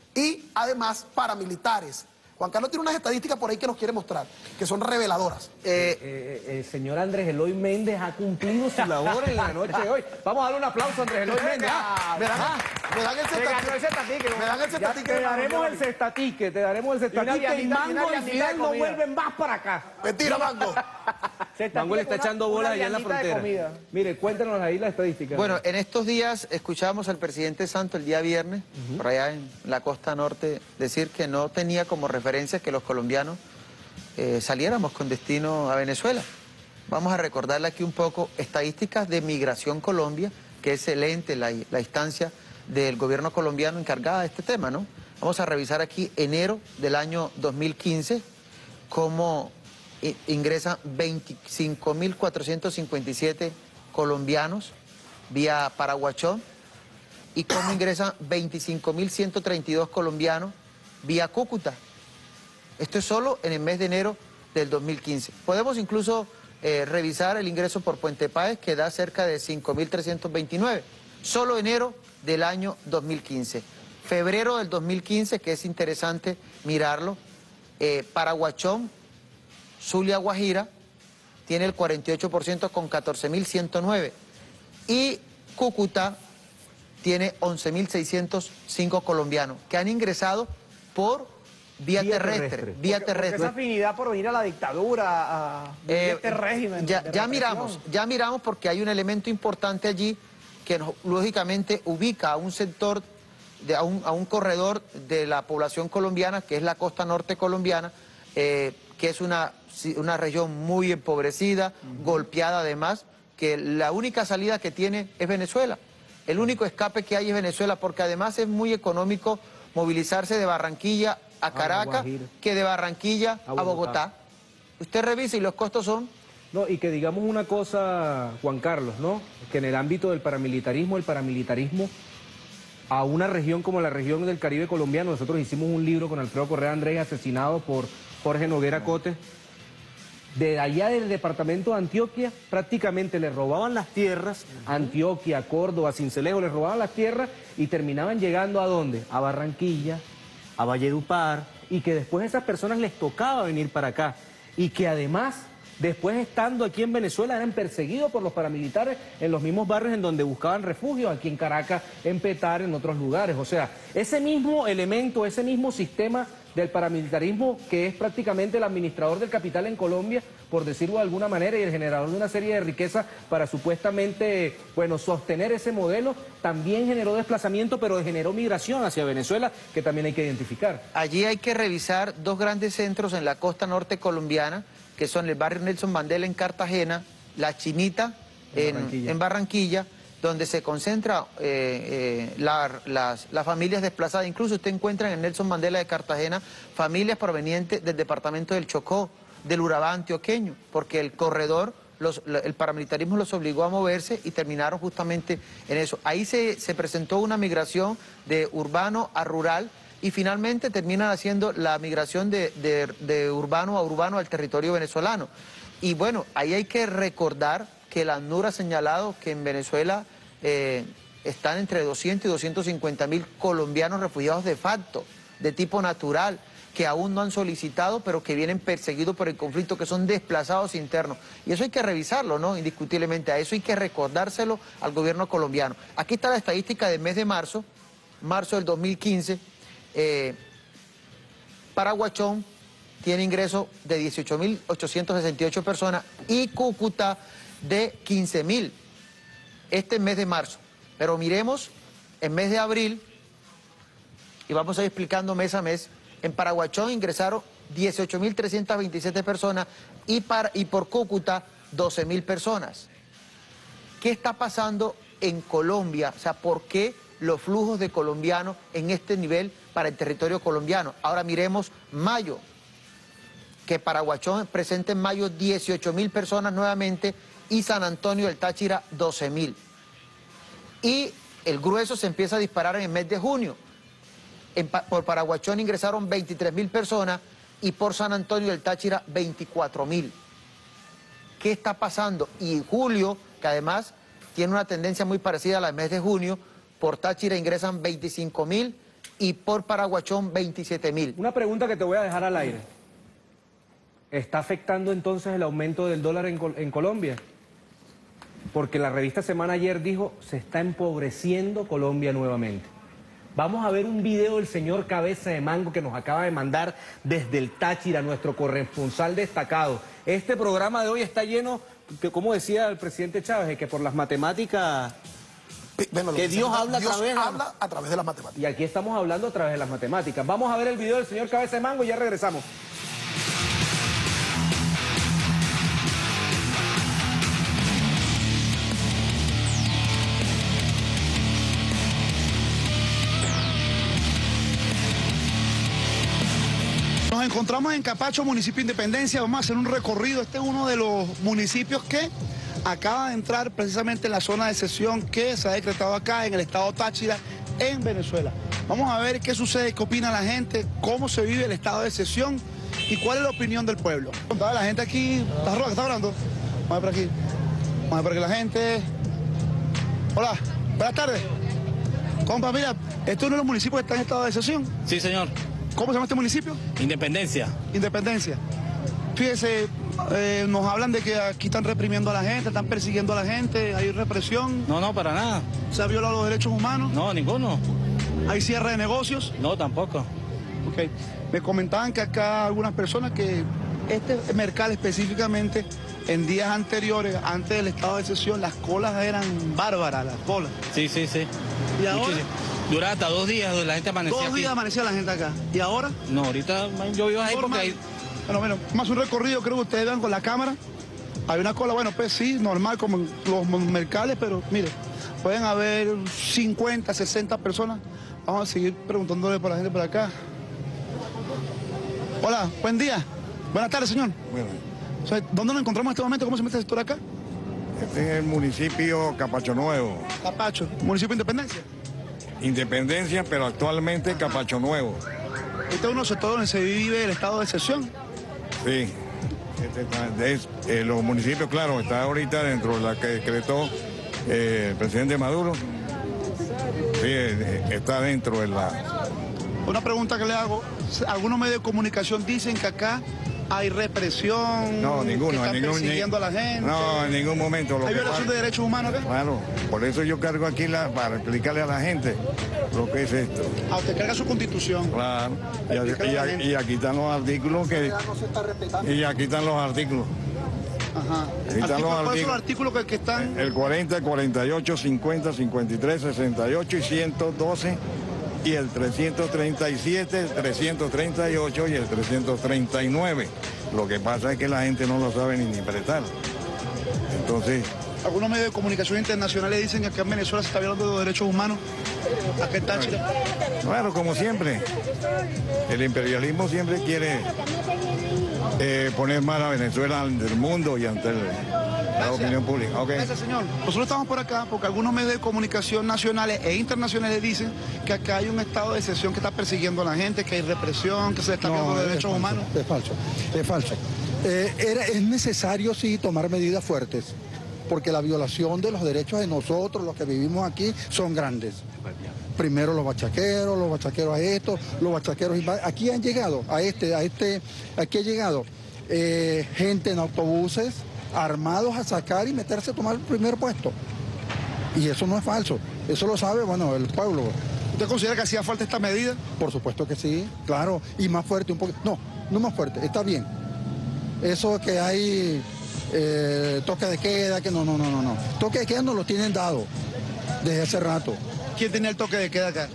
y además paramilitares. Juan Carlos tiene unas estadísticas por ahí que nos quiere mostrar, que son reveladoras. Eh, eh, el señor Andrés Eloy Méndez ha cumplido su labor en la noche de hoy. Vamos a darle un aplauso a Andrés Eloy Méndez. Ah, me, dan, ah, me dan el cestatique. Me dan el cestatique. Te daremos el cestatique, te daremos el cestatique. Y Mango y Fidel no vuelven más para acá. Mentira, Mango. Mango le está echando bolas allá en la frontera. Mire, cuéntanos ahí la estadística. Bueno, en estos días escuchamos al presidente Santos el día viernes, uh-huh. por allá en la costa norte, decir que no tenía como referencia que los colombianos eh, saliéramos con destino a Venezuela. Vamos a recordarle aquí un poco estadísticas de Migración Colombia, que es el ente, la, la instancia del gobierno colombiano encargada de este tema, ¿no? Vamos a revisar aquí enero del año dos mil quince, cómo ingresan veinticinco mil cuatrocientos cincuenta y siete colombianos vía Paraguachón y cómo ingresan veinticinco mil ciento treinta y dos colombianos vía Cúcuta. Esto es solo en el mes de enero del dos mil quince. Podemos incluso eh, revisar el ingreso por Puente Páez, que da cerca de cinco mil trescientos veintinueve. Solo enero del año dos mil quince. Febrero del dos mil quince, que es interesante mirarlo, eh, Paraguachón, Zulia, Guajira, tiene el cuarenta y ocho por ciento con catorce mil ciento nueve. Y Cúcuta tiene once mil seiscientos cinco colombianos que han ingresado por vía, vía terrestre. terrestre. Vía porque, terrestre. porque esa afinidad por venir a la dictadura, a eh, este régimen. Ya, ya miramos, ya miramos porque hay un elemento importante allí que nos, lógicamente ubica a un sector, de, a, un, a un corredor de la población colombiana, que es la costa norte colombiana, eh, que es una, una región muy empobrecida, uh-huh. golpeada además, que la única salida que tiene es Venezuela. El único escape que hay es Venezuela, porque además es muy económico movilizarse de Barranquilla a Caracas que de Barranquilla a Bogotá. a Bogotá. Usted revisa y los costos son... No, y que digamos una cosa, Juan Carlos, ¿no? Que en el ámbito del paramilitarismo, el paramilitarismo a una región como la región del Caribe colombiano, nosotros hicimos un libro con Alfredo Correa Andrés, asesinado por Jorge Noguera Cote. De allá del departamento de Antioquia, prácticamente le robaban las tierras, Antioquia, Córdoba, Sincelejo, le robaban las tierras y terminaban llegando ¿a dónde? A Barranquilla, a Valledupar, y que después a esas personas les tocaba venir para acá. Y que además, después estando aquí en Venezuela, eran perseguidos por los paramilitares en los mismos barrios en donde buscaban refugio, aquí en Caracas, en Petare, en otros lugares. O sea, ese mismo elemento, ese mismo sistema del paramilitarismo, que es prácticamente el administrador del capital en Colombia, por decirlo de alguna manera, y el generador de una serie de riquezas para supuestamente, bueno, sostener ese modelo, también generó desplazamiento, pero generó migración hacia Venezuela, que también hay que identificar. Allí hay que revisar dos grandes centros en la costa norte colombiana, que son el barrio Nelson Mandela en Cartagena, La Chinita en, en, Barranquilla. en Barranquilla, donde se concentra eh, eh, la, las, las familias desplazadas. Incluso usted encuentra en el Nelson Mandela de Cartagena familias provenientes del departamento del Chocó, del Urabá antioqueño, porque el corredor, los, el paramilitarismo los obligó a moverse y terminaron justamente en eso. Ahí se, se presentó una migración de urbano a rural y finalmente terminan haciendo la migración de, de, de urbano a urbano al territorio venezolano. Y bueno, ahí hay que recordar que la ANUR ha señalado que en Venezuela eh, están entre doscientos y doscientos cincuenta mil colombianos refugiados de facto, de tipo natural, que aún no han solicitado, pero que vienen perseguidos por el conflicto, que son desplazados internos. Y eso hay que revisarlo, ¿no? Indiscutiblemente. A eso hay que recordárselo al gobierno colombiano. Aquí está la estadística del mes de marzo, marzo del dos mil quince. Eh, Paraguachón tiene ingreso de dieciocho mil ochocientas sesenta y ocho personas y Cúcuta de quince mil. Este mes de marzo. Pero miremos, en mes de abril, y vamos a ir explicando mes a mes, en Paraguachón ingresaron dieciocho mil trescientas veintisiete personas y, para, y por Cúcuta doce mil personas. ¿Qué está pasando en Colombia? O sea, ¿por qué los flujos de colombianos en este nivel para el territorio colombiano? Ahora miremos mayo, que Paraguachón presenta en mayo dieciocho mil personas nuevamente y San Antonio del Táchira doce mil. Y el grueso se empieza a disparar en el mes de junio. En, por Paraguachón ingresaron veintitrés mil personas y por San Antonio del Táchira veinticuatro mil. ¿Qué está pasando? Y julio, que además tiene una tendencia muy parecida a la del mes de junio, por Táchira ingresan veinticinco mil y por Paraguachón veintisiete mil. Una pregunta que te voy a dejar al aire. ¿Está afectando entonces el aumento del dólar en, en Colombia? Porque la revista Semana ayer dijo, se está empobreciendo Colombia nuevamente. Vamos a ver un video del señor Cabeza de Mango que nos acaba de mandar desde el Táchira, nuestro corresponsal destacado. Este programa de hoy está lleno, que como decía el presidente Chávez, que por las matemáticas, bueno, que Dios habla, Dios a, través habla a través de las matemáticas. Y aquí estamos hablando a través de las matemáticas. Vamos a ver el video del señor Cabeza de Mango y ya regresamos. Nos encontramos en Capacho, municipio de Independencia. Vamos a hacer un recorrido. Este es uno de los municipios que acaba de entrar precisamente en la zona de excepción que se ha decretado acá en el estado Táchira, en Venezuela. Vamos a ver qué sucede, qué opina la gente, cómo se vive el estado de excepción y cuál es la opinión del pueblo. La gente aquí, ¿está roja? ¿Está hablando? Vamos a ver por aquí. Vamos a ver por aquí la gente. Hola, buenas tardes. Compa, mira, este es uno de los municipios que está en estado de excepción. Sí, señor. ¿Cómo se llama este municipio? Independencia. Independencia. Fíjese, Eh, nos hablan de que aquí están reprimiendo a la gente, están persiguiendo a la gente, hay represión. No, no, para nada. ¿Se ha violado los derechos humanos? No, ninguno. ¿Hay cierre de negocios? No, tampoco. Ok. Me comentaban que acá algunas personas que este mercado específicamente, en días anteriores, antes del estado de excepción, las colas eran bárbaras, las colas. Sí, sí, sí. ¿Y ahora? Muchísimo. Duraba hasta dos días, la gente amanecía Dos aquí. días amanecía la gente acá. ¿Y ahora? No, ahorita yo vivo ahí porque Normal. hay... Bueno, bueno, más un recorrido, creo que ustedes vean con la cámara. Hay una cola, bueno, pues sí, normal como en los mercados, pero mire, pueden haber cincuenta, sesenta personas. Vamos a seguir preguntándole por la gente por acá. Hola, buen día. Buenas tardes, señor. Bueno, O sea, ¿dónde nos encontramos en este momento? ¿Cómo se mete el sector acá? este es el municipio Capacho Nuevo. Capacho, municipio de Independencia. Independencia, pero actualmente Capacho Nuevo. Este es uno de los sectores donde se vive el estado de excepción. Sí. Este está- es, eh, los municipios, claro, está ahorita dentro de la que decretó eh, el presidente Maduro. Sí, eh, está dentro de la... Una pregunta que le hago. Algunos medios de comunicación dicen que acá hay represión, No, ninguno. que están en ningún, persiguiendo a la gente. No, en ningún momento. Lo ¿Hay que violación pasa- de derechos humanos acá? Claro, por eso yo cargo aquí la, para explicarle a la gente lo que es esto. Ah, usted carga su constitución. Claro. Y, Explícale a la y- gente. y aquí están los artículos que... Y aquí están los artículos. Ajá. Ahí están Artículo- los ¿Cuáles son los artículos. artículos que, que están? El cuarenta, cuarenta y ocho, cincuenta, cincuenta y tres, sesenta y ocho y ciento doce y el trescientos treinta y siete, el trescientos treinta y ocho y el trescientos treinta y nueve. Lo que pasa es que la gente no lo sabe ni interpretar. Entonces, Algunos medios de comunicación internacionales dicen que acá en Venezuela se está violando los derechos humanos. Acá en Táchira. bueno, como siempre, el imperialismo siempre quiere eh, poner mal a Venezuela ante el mundo y ante el- la opinión pública. Ok. Gracias, señor. Nosotros estamos por acá porque algunos medios de comunicación nacionales e internacionales dicen que acá hay un estado de excepción que está persiguiendo a la gente, que hay represión, que se le están violando los es derechos falso, humanos. Es falso, es falso. Eh, era- es necesario, sí, tomar medidas fuertes, porque la violación de los derechos de nosotros, los que vivimos aquí, son grandes. Primero los bachaqueros, los bachaqueros a esto, los bachaqueros... inva- Aquí han llegado, a este, a este, aquí ha llegado eh, gente en autobuses, armados a sacar y meterse a tomar el primer puesto. Y eso no es falso, eso lo sabe, bueno, el pueblo. ¿Usted considera que hacía falta esta medida? Por supuesto que sí, claro, y más fuerte un poquito. No, no más fuerte, está bien. Eso que hay eh, toque de queda, que no, no, no, no, no. Toque de queda nos lo tienen dado desde hace rato. ¿Quién tenía el toque de queda acá?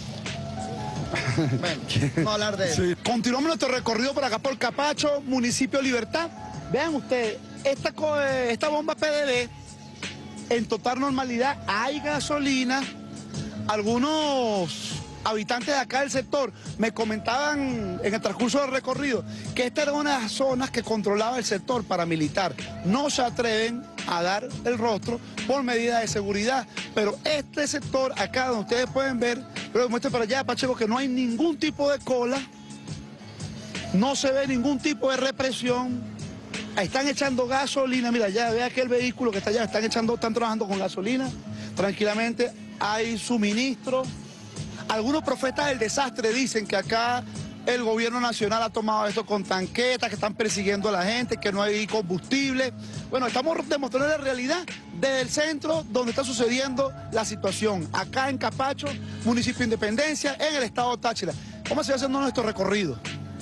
Bueno, vamos a hablar de eso. Continuamos nuestro recorrido por acá por Capacho, municipio Libertad. Vean ustedes, esta, co- eh, esta bomba P D B, en total normalidad, hay gasolina. Algunos habitantes de acá del sector me comentaban en el transcurso del recorrido que esta era una de las zonas que controlaba el sector paramilitar. No se atreven a dar el rostro por medidas de seguridad, pero este sector acá donde ustedes pueden ver, pero muestre para allá, Pacheco, que no hay ningún tipo de cola, no se ve ningún tipo de represión. Están echando gasolina, mira, ya ve aquel vehículo que está allá, están echando, están trabajando con gasolina, tranquilamente, hay suministro. Algunos profetas del desastre dicen que acá el gobierno nacional ha tomado esto con tanquetas, que están persiguiendo a la gente, que no hay combustible. Bueno, estamos demostrando la realidad desde el centro donde está sucediendo la situación, acá en Capacho, municipio de Independencia, en el estado de Táchira. Vamos a seguir haciendo nuestro recorrido.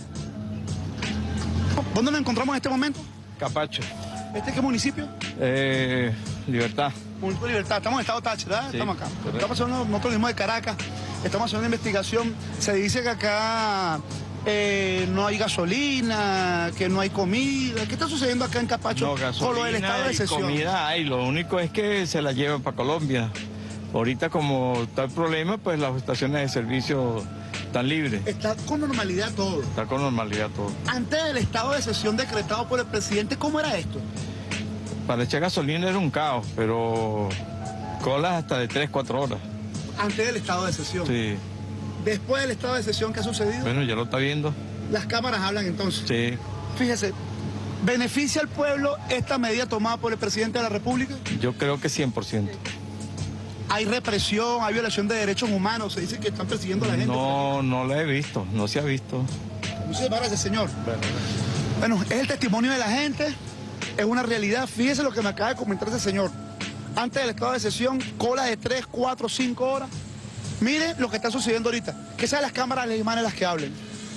¿Dónde nos encontramos en este momento? Capacho. ¿Este qué municipio? Eh, Libertad. Municipio de Libertad, estamos en el estado de Táchira, ¿verdad? Sí, Estamos acá. correcto. Estamos haciendo nosotros mismos de Caracas, estamos haciendo una investigación. Se dice que acá eh, no hay gasolina, que no hay comida. ¿Qué está sucediendo acá en Capacho No, con lo del gasolina estado de y excepción? comida hay, lo único es que se la llevan para Colombia. Ahorita como está el problema, pues las estaciones de servicio están libres. Está con normalidad todo. Está con normalidad todo. Antes del estado de excepción decretado por el presidente, ¿cómo era esto? Para echar gasolina era un caos, pero colas hasta de tres, cuatro horas. Antes del estado de excepción. Sí. Después del estado de excepción, ¿qué ha sucedido? Bueno, ya lo está viendo. Las cámaras hablan entonces. Sí. Fíjese, ¿beneficia al pueblo esta medida tomada por el presidente de la República? Yo creo que cien por ciento. Hay represión, hay violación de derechos humanos, se dice que están persiguiendo a la gente. No, no la he visto, no se ha visto. Muchas gracias, señor. Bueno, es el testimonio de la gente, es una realidad. Fíjese lo que me acaba de comentar ese señor. Antes del estado de sesión, cola de tres, cuatro, cinco horas. Miren lo que está sucediendo ahorita. Que sean las cámaras les las que hablen.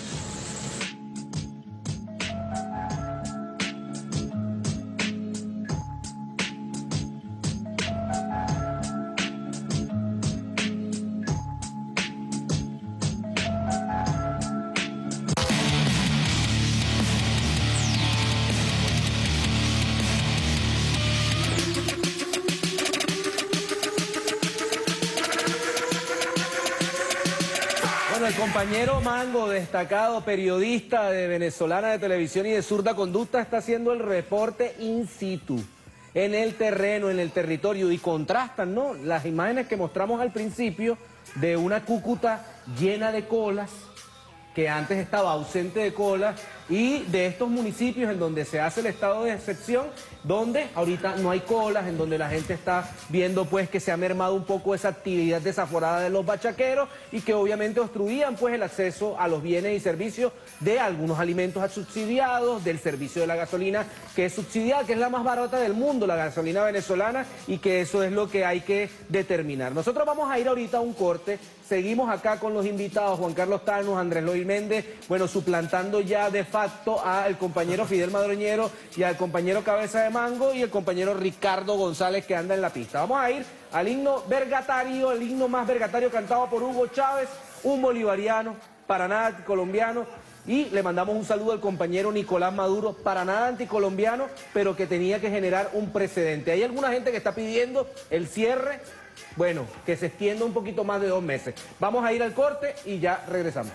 El compañero Mango, destacado periodista de Venezolana de Televisión y de Zurda Conducta, está haciendo el reporte in situ, en el terreno, en el territorio, y contrastan, ¿no?, las imágenes que mostramos al principio de una Cúcuta llena de colas, que antes estaba ausente de colas, y de estos municipios en donde se hace el estado de excepción, donde ahorita no hay colas, en donde la gente está viendo pues que se ha mermado un poco esa actividad desaforada de los bachaqueros y que obviamente obstruían pues el acceso a los bienes y servicios de algunos alimentos subsidiados, del servicio de la gasolina que es subsidiada, que es la más barata del mundo, la gasolina venezolana, y que eso es lo que hay que determinar. Nosotros vamos a ir ahorita a un corte. Seguimos acá con los invitados, Juan Carlos Thanos, Andrés Loy Méndez, bueno, suplantando ya de facto al compañero Fidel Madroñero y al compañero Cabeza de Mango y el compañero Ricardo González, que anda en la pista. Vamos a ir al himno vergatario, el himno más vergatario cantado por Hugo Chávez, un bolivariano, para nada anticolombiano, y le mandamos un saludo al compañero Nicolás Maduro, para nada anticolombiano, pero que tenía que generar un precedente. Hay alguna gente que está pidiendo el cierre, bueno, que se extienda un poquito más de dos meses. Vamos a ir al corte y ya regresamos.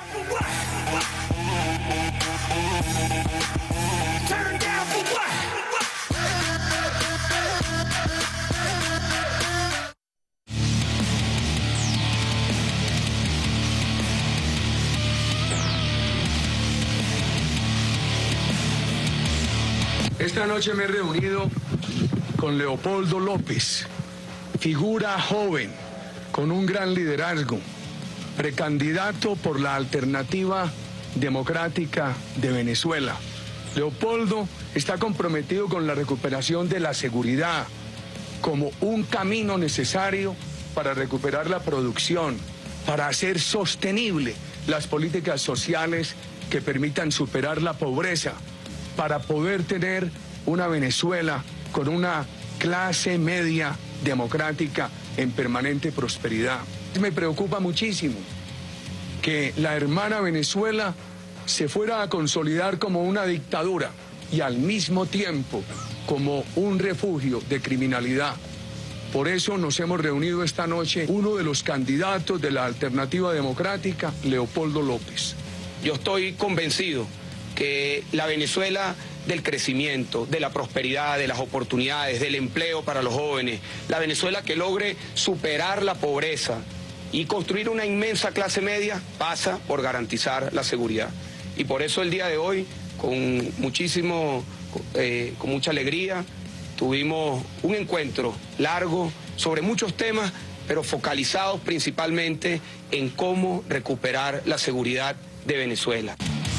Esta noche me he reunido con Leopoldo López, figura joven, con un gran liderazgo, precandidato por la Alternativa Democrática de Venezuela. Leopoldo está comprometido con la recuperación de la seguridad como un camino necesario para recuperar la producción, para hacer sostenible las políticas sociales que permitan superar la pobreza, para poder tener una Venezuela con una clase media democrática en permanente prosperidad. Me preocupa muchísimo que la hermana Venezuela se fuera a consolidar como una dictadura y al mismo tiempo como un refugio de criminalidad. Por eso nos hemos reunido esta noche uno de los candidatos de la Alternativa Democrática, Leopoldo López. Yo estoy convencido que la Venezuela del crecimiento, de la prosperidad, de las oportunidades, del empleo para los jóvenes, la Venezuela que logre superar la pobreza y construir una inmensa clase media, pasa por garantizar la seguridad. Y por eso el día de hoy, con muchísimo, eh, con mucha alegría, tuvimos un encuentro largo sobre muchos temas, pero focalizados principalmente en cómo recuperar la seguridad de Venezuela.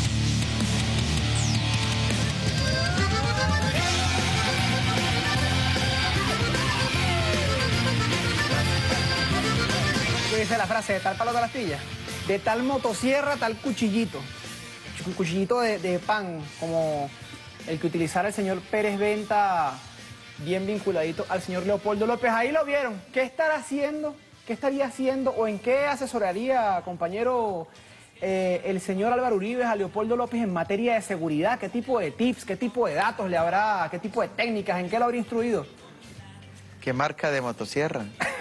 Dice la frase, de tal palo de la astilla, de tal motosierra, tal cuchillito, un cuchillito de, de pan, como el que utilizara el señor Pérez Venta, bien vinculadito al señor Leopoldo López. Ahí lo vieron. ¿Qué estará haciendo? ¿Qué estaría haciendo? ¿O en qué asesoraría, compañero, eh, el señor Álvaro Uribe a Leopoldo López en materia de seguridad? ¿Qué tipo de tips, qué tipo de datos le habrá, qué tipo de técnicas, en qué lo habría instruido? ¿Qué marca de motosierra?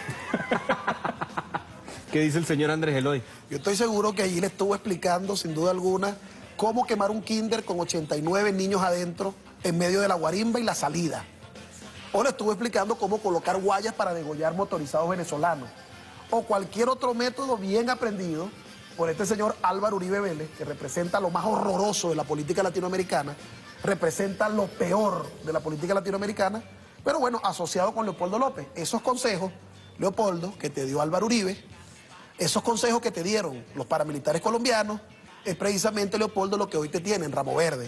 ¿Qué dice el señor Andrés Eloy? Yo estoy seguro que allí le estuvo explicando, sin duda alguna, cómo quemar un kinder con ochenta y nueve niños adentro en medio de la guarimba y la salida. O le estuvo explicando cómo colocar guayas para degollar motorizados venezolanos. O cualquier otro método bien aprendido por este señor Álvaro Uribe Vélez, que representa lo más horroroso de la política latinoamericana, representa lo peor de la política latinoamericana, pero bueno, asociado con Leopoldo López. Esos consejos, Leopoldo, que te dio Álvaro Uribe, esos consejos que te dieron los paramilitares colombianos, es precisamente, Leopoldo, lo que hoy te tiene en Ramo Verde.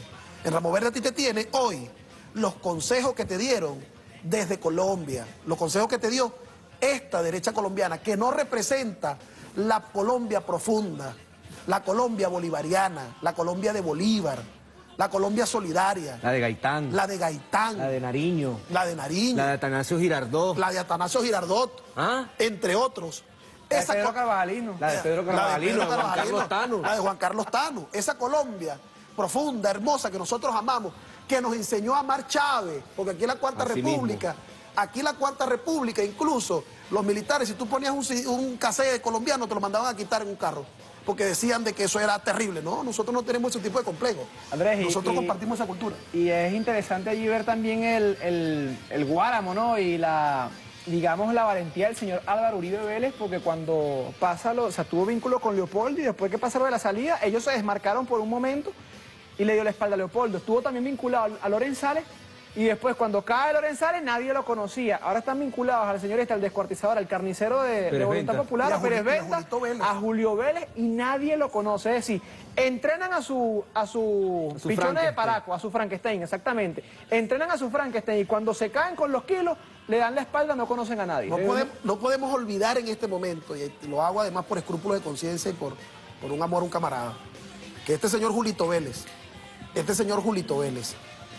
En Ramo Verde a ti te tiene hoy los consejos que te dieron desde Colombia, los consejos que te dio esta derecha colombiana, que no representa la Colombia profunda, la Colombia bolivariana, la Colombia de Bolívar, la Colombia solidaria. La de Gaitán. La de Gaitán. La de Nariño. La de Nariño. La de Atanasio Girardot. La de Atanasio Girardot. ¿Ah? Entre otros. La de Esa Pedro co- Carvajalino. La de Pedro La de Carvajalino, Pedro Juan Carvajalino, Carlos Tano. La de Juan Carlos Tano. Esa Colombia profunda, hermosa, que nosotros amamos, que nos enseñó a amar Chávez, porque aquí en la Cuarta Así República, aquí en la Cuarta República, incluso los militares, si tú ponías un, ci- un cassette colombiano, te lo mandaban a quitar en un carro, porque decían de que eso era terrible. No, nosotros no tenemos ese tipo de complejo. Andrés, y- nosotros y- compartimos esa cultura. Y es interesante allí ver también el, el, el Guáramo, ¿no? Y la, digamos, la valentía del señor Álvaro Uribe Vélez, porque cuando pasa lo, o sea, tuvo vínculo con Leopoldo y después que pasa lo de la salida, ellos se desmarcaron por un momento y le dio la espalda a Leopoldo. Estuvo también vinculado a Lorenzales y después cuando cae Lorenzales nadie lo conocía. Ahora están vinculados al señor este, al descuartizador, al carnicero de, de Pérez Voluntad Venta. Popular, Y a a Pérez Juli- y a Venta, Julito Vélez. a Julio Vélez y nadie lo conoce. Es decir, entrenan a su, a su, A su pichones de Frankenstein. Paraco, a su Frankenstein, exactamente. Entrenan a su Frankenstein y cuando se caen con los kilos, le dan la espalda, no conocen a nadie. No Eh, podemos, no podemos olvidar en este momento, y lo hago además por escrúpulos de conciencia y por, por un amor a un camarada, que este señor Julito Vélez, este señor Julito Vélez,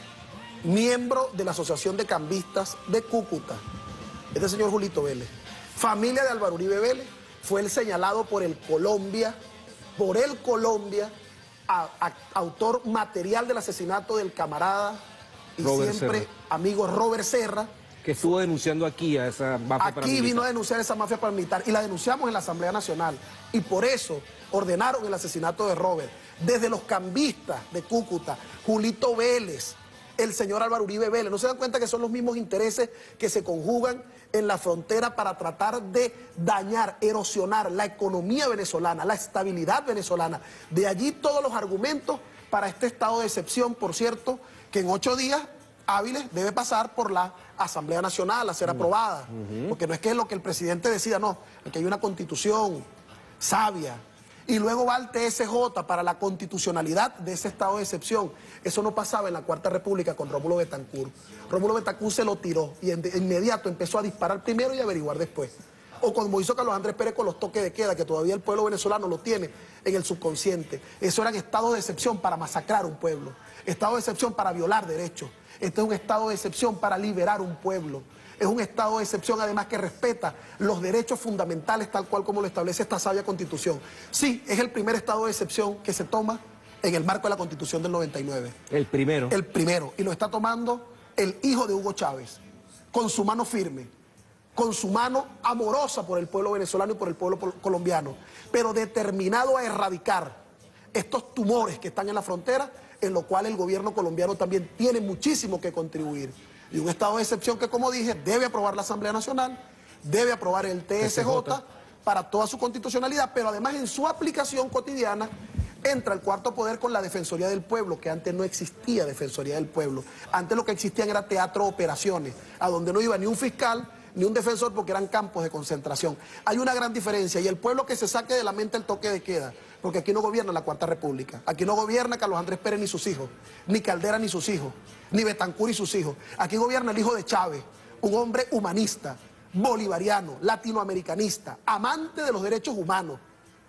miembro de la Asociación de Cambistas de Cúcuta, este señor Julito Vélez, familia de Álvaro Uribe Vélez, fue el señalado por el Colombia, por el Colombia, a- a- autor material del asesinato del camarada y Robert siempre Serra. amigo Robert Serra, Que estuvo denunciando aquí a esa mafia Aquí paramilitar. vino a denunciar esa mafia paramilitar y la denunciamos en la Asamblea Nacional. Y por eso ordenaron el asesinato de Robert. Desde los cambistas de Cúcuta, Julito Vélez, el señor Álvaro Uribe Vélez. ¿No se dan cuenta que son los mismos intereses que se conjugan en la frontera para tratar de dañar, erosionar la economía venezolana, la estabilidad venezolana? De allí todos los argumentos para este estado de excepción, por cierto, que en ocho días hábiles debe pasar por la Asamblea Nacional a ser aprobada, porque no es que lo que el presidente decida, no, es que hay una constitución sabia, y luego va al T S J para la constitucionalidad de ese estado de excepción. Eso no pasaba en la Cuarta República con Rómulo Betancourt. Rómulo Betancourt se lo tiró y de inmediato empezó a disparar primero y a averiguar después. O como hizo Carlos Andrés Pérez con los toques de queda, que todavía el pueblo venezolano lo tiene en el subconsciente. Eso eran estados de excepción para masacrar un pueblo, estado de excepción para violar derechos. Este es un estado de excepción para liberar un pueblo. Es un estado de excepción además que respeta los derechos fundamentales tal cual como lo establece esta sabia constitución. Sí, es el primer estado de excepción que se toma en el marco de la constitución del noventa y nueve. El primero. El primero. Y lo está tomando el hijo de Hugo Chávez, con su mano firme, con su mano amorosa por el pueblo venezolano y por el pueblo pol- colombiano, pero determinado a erradicar estos tumores que están en la frontera, en lo cual el gobierno colombiano también tiene muchísimo que contribuir. Y un estado de excepción que, como dije, debe aprobar la Asamblea Nacional, debe aprobar el T S J para toda su constitucionalidad, pero además en su aplicación cotidiana entra el cuarto poder con la Defensoría del Pueblo, que antes no existía Defensoría del Pueblo. Antes lo que existían era teatro de operaciones, a donde no iba ni un fiscal ni un defensor porque eran campos de concentración. Hay una gran diferencia y el pueblo que se saque de la mente el toque de queda, porque aquí no gobierna la Cuarta República, aquí no gobierna Carlos Andrés Pérez ni sus hijos, ni Caldera ni sus hijos, ni Betancourt y sus hijos. Aquí gobierna el hijo de Chávez, un hombre humanista, bolivariano, latinoamericanista, amante de los derechos humanos.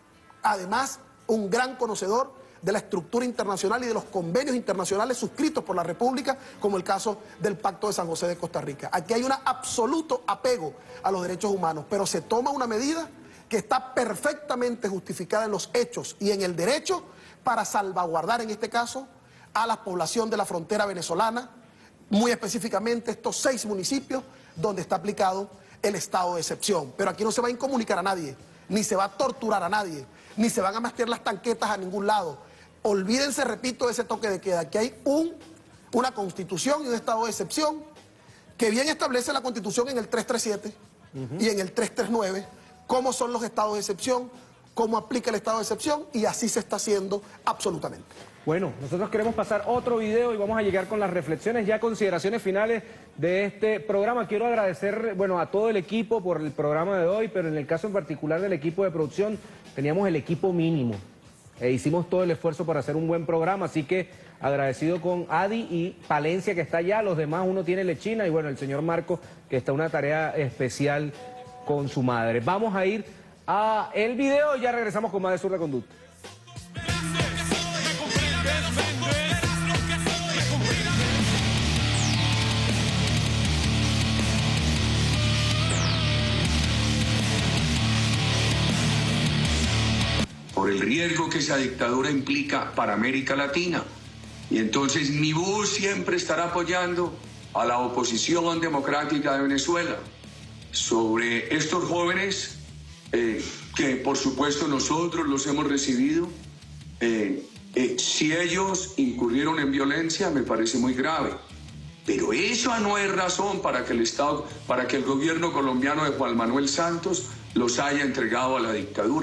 Además, un gran conocedor de la estructura internacional y de los convenios internacionales suscritos por la República, como el caso del Pacto de San José de Costa Rica. Aquí hay un absoluto apego a los derechos humanos, pero se toma una medida que está perfectamente justificada en los hechos y en el derecho para salvaguardar, en este caso, a la población de la frontera venezolana, muy específicamente estos seis municipios donde está aplicado el estado de excepción. Pero aquí no se va a incomunicar a nadie, ni se va a torturar a nadie, ni se van a meter las tanquetas a ningún lado. Olvídense, repito, de ese toque de queda, que hay un, una constitución y un estado de excepción que bien establece la constitución en el trescientos treinta y siete y en el trescientos treinta y nueve, cómo son los estados de excepción, cómo aplica el estado de excepción, y así se está haciendo absolutamente. Bueno, nosotros queremos pasar otro video y vamos a llegar con las reflexiones, ya consideraciones finales de este programa. Quiero agradecer, bueno, a todo el equipo por el programa de hoy, pero en el caso en particular del equipo de producción, teníamos el equipo mínimo. e hicimos todo el esfuerzo para hacer un buen programa, así que agradecido con Adi y Palencia que está allá, los demás uno tiene lechina y bueno, el señor Marco que está en una tarea especial con su madre. Vamos a ir a el video y ya regresamos con más de Sur de Conducta. Por el riesgo que esa dictadura implica para América Latina. Y entonces mi voz siempre estará apoyando a la oposición democrática de Venezuela sobre estos jóvenes eh, que por supuesto nosotros los hemos recibido. Eh, eh, si ellos incurrieron en violencia me parece muy grave. Pero eso no es razón para que el Estado, para que el gobierno colombiano de Juan Manuel Santos los haya entregado a la dictadura.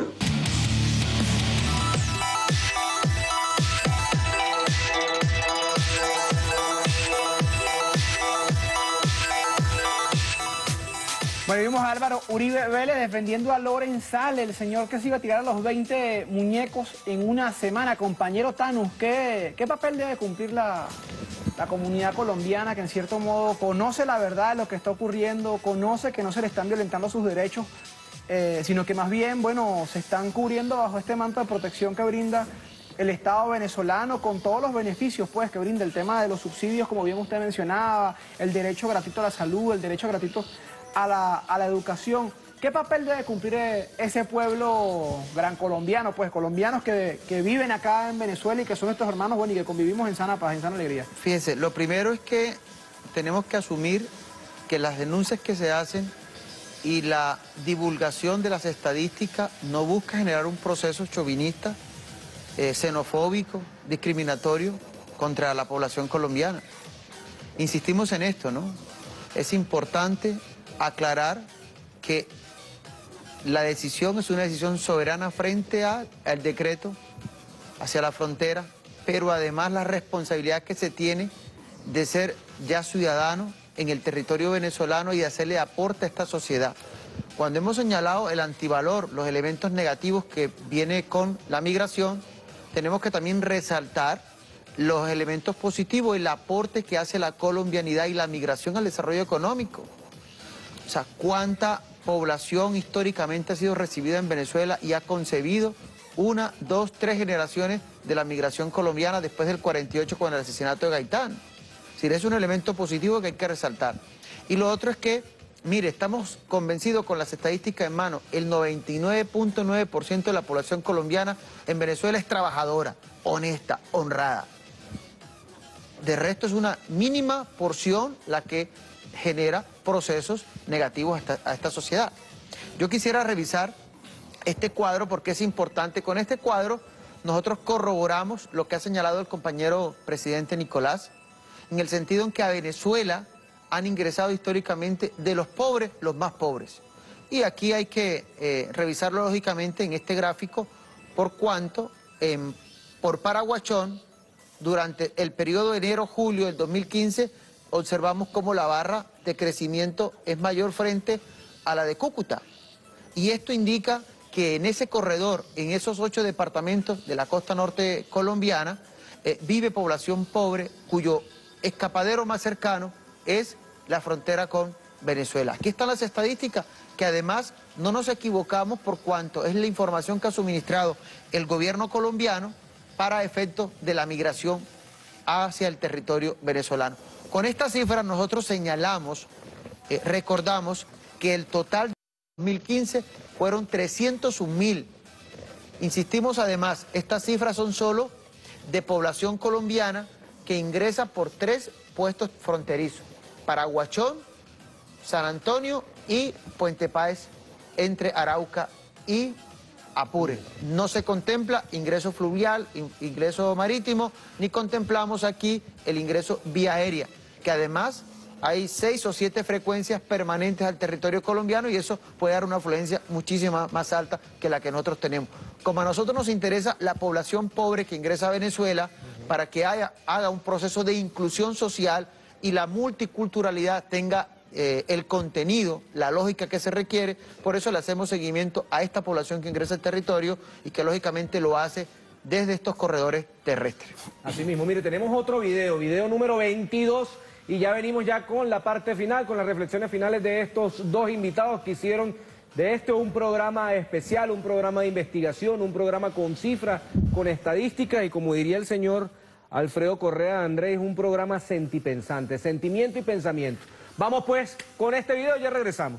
Bueno, vimos a Álvaro Uribe Vélez defendiendo a Lorenzale, el señor que se iba a tirar a los veinte muñecos en una semana. Compañero Thanos, ¿qué, qué papel debe cumplir la, la comunidad colombiana que en cierto modo conoce la verdad de lo que está ocurriendo, conoce que no se le están violentando sus derechos, eh, sino que más bien, bueno, se están cubriendo bajo este manto de protección que brinda el Estado venezolano con todos los beneficios pues que brinda el tema de los subsidios, como bien usted mencionaba, el derecho gratuito a la salud, el derecho gratuito A la, a la educación? ¿Qué papel debe cumplir ese pueblo gran colombiano, pues colombianos que, que viven acá en Venezuela y que son estos hermanos, bueno, y que convivimos en sana paz, en sana alegría? Fíjense, lo primero es que tenemos que asumir que las denuncias que se hacen y la divulgación de las estadísticas no busca generar un proceso chauvinista, eh, xenofóbico, discriminatorio contra la población colombiana. Insistimos en esto, ¿no? Es importante aclarar que la decisión es una decisión soberana frente a, al decreto hacia la frontera, pero además la responsabilidad que se tiene de ser ya ciudadano en el territorio venezolano y de hacerle aporte a esta sociedad. Cuando hemos señalado el antivalor, los elementos negativos que viene con la migración, tenemos que también resaltar los elementos positivos, el aporte que hace la colombianidad y la migración al desarrollo económico. O sea, cuánta población históricamente ha sido recibida en Venezuela y ha concebido una, dos, tres generaciones de la migración colombiana después del cuarenta y ocho con el asesinato de Gaitán. Es decir, es un elemento positivo que hay que resaltar. Y lo otro es que, mire, estamos convencidos con las estadísticas en mano, el noventa y nueve punto nueve por ciento de la población colombiana en Venezuela es trabajadora, honesta, honrada. De resto es una mínima porción la que genera procesos negativos a esta, a esta sociedad. Yo quisiera revisar este cuadro porque es importante. Con este cuadro nosotros corroboramos lo que ha señalado el compañero presidente Nicolás, en el sentido en que a Venezuela han ingresado históricamente de los pobres los más pobres. Y aquí hay que eh, revisarlo lógicamente en este gráfico por cuanto eh, por Paraguachón durante el periodo de enero-julio del dos mil quince observamos cómo la barra de crecimiento es mayor frente a la de Cúcuta. Y esto indica que en ese corredor, en esos ocho departamentos de la costa norte colombiana, eh, vive población pobre cuyo escapadero más cercano es la frontera con Venezuela. Aquí están las estadísticas que además no nos equivocamos por cuanto es la información que ha suministrado el gobierno colombiano para efectos de la migración hacia el territorio venezolano. Con estas cifras nosotros señalamos, eh, recordamos que el total de dos mil quince fueron trescientos un mil. Insistimos además, estas cifras son solo de población colombiana que ingresa por tres puestos fronterizos: Paraguachón, San Antonio y Puente Páez, entre Arauca y Apure. No se contempla ingreso fluvial, ingreso marítimo, ni contemplamos aquí el ingreso vía aérea, que además hay seis o siete frecuencias permanentes al territorio colombiano y eso puede dar una afluencia muchísimo más alta que la que nosotros tenemos. Como a nosotros nos interesa la población pobre que ingresa a Venezuela para que haya, haga un proceso de inclusión social y la multiculturalidad tenga eh, el contenido, la lógica que se requiere, por eso le hacemos seguimiento a esta población que ingresa al territorio y que lógicamente lo hace desde estos corredores terrestres. Así mismo, mire, tenemos otro video, video número veintidós, y ya venimos ya con la parte final, con las reflexiones finales de estos dos invitados que hicieron de este un programa especial, un programa de investigación, un programa con cifras, con estadísticas, y como diría el señor Alfredo Correa Andrés, un programa sentipensante, sentimiento y pensamiento. Vamos pues con este video, ya regresamos.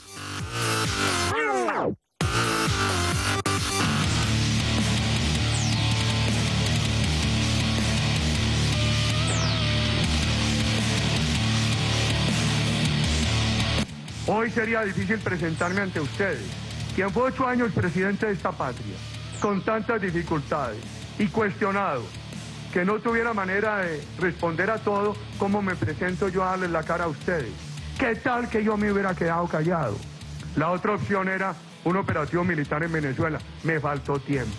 Hoy sería difícil presentarme ante ustedes, quien fue ocho años presidente de esta patria, con tantas dificultades y cuestionado, que no tuviera manera de responder a todo, ¿cómo me presento yo a darles la cara a ustedes? ¿Qué tal que yo me hubiera quedado callado? La otra opción era un operativo militar en Venezuela. Me faltó tiempo.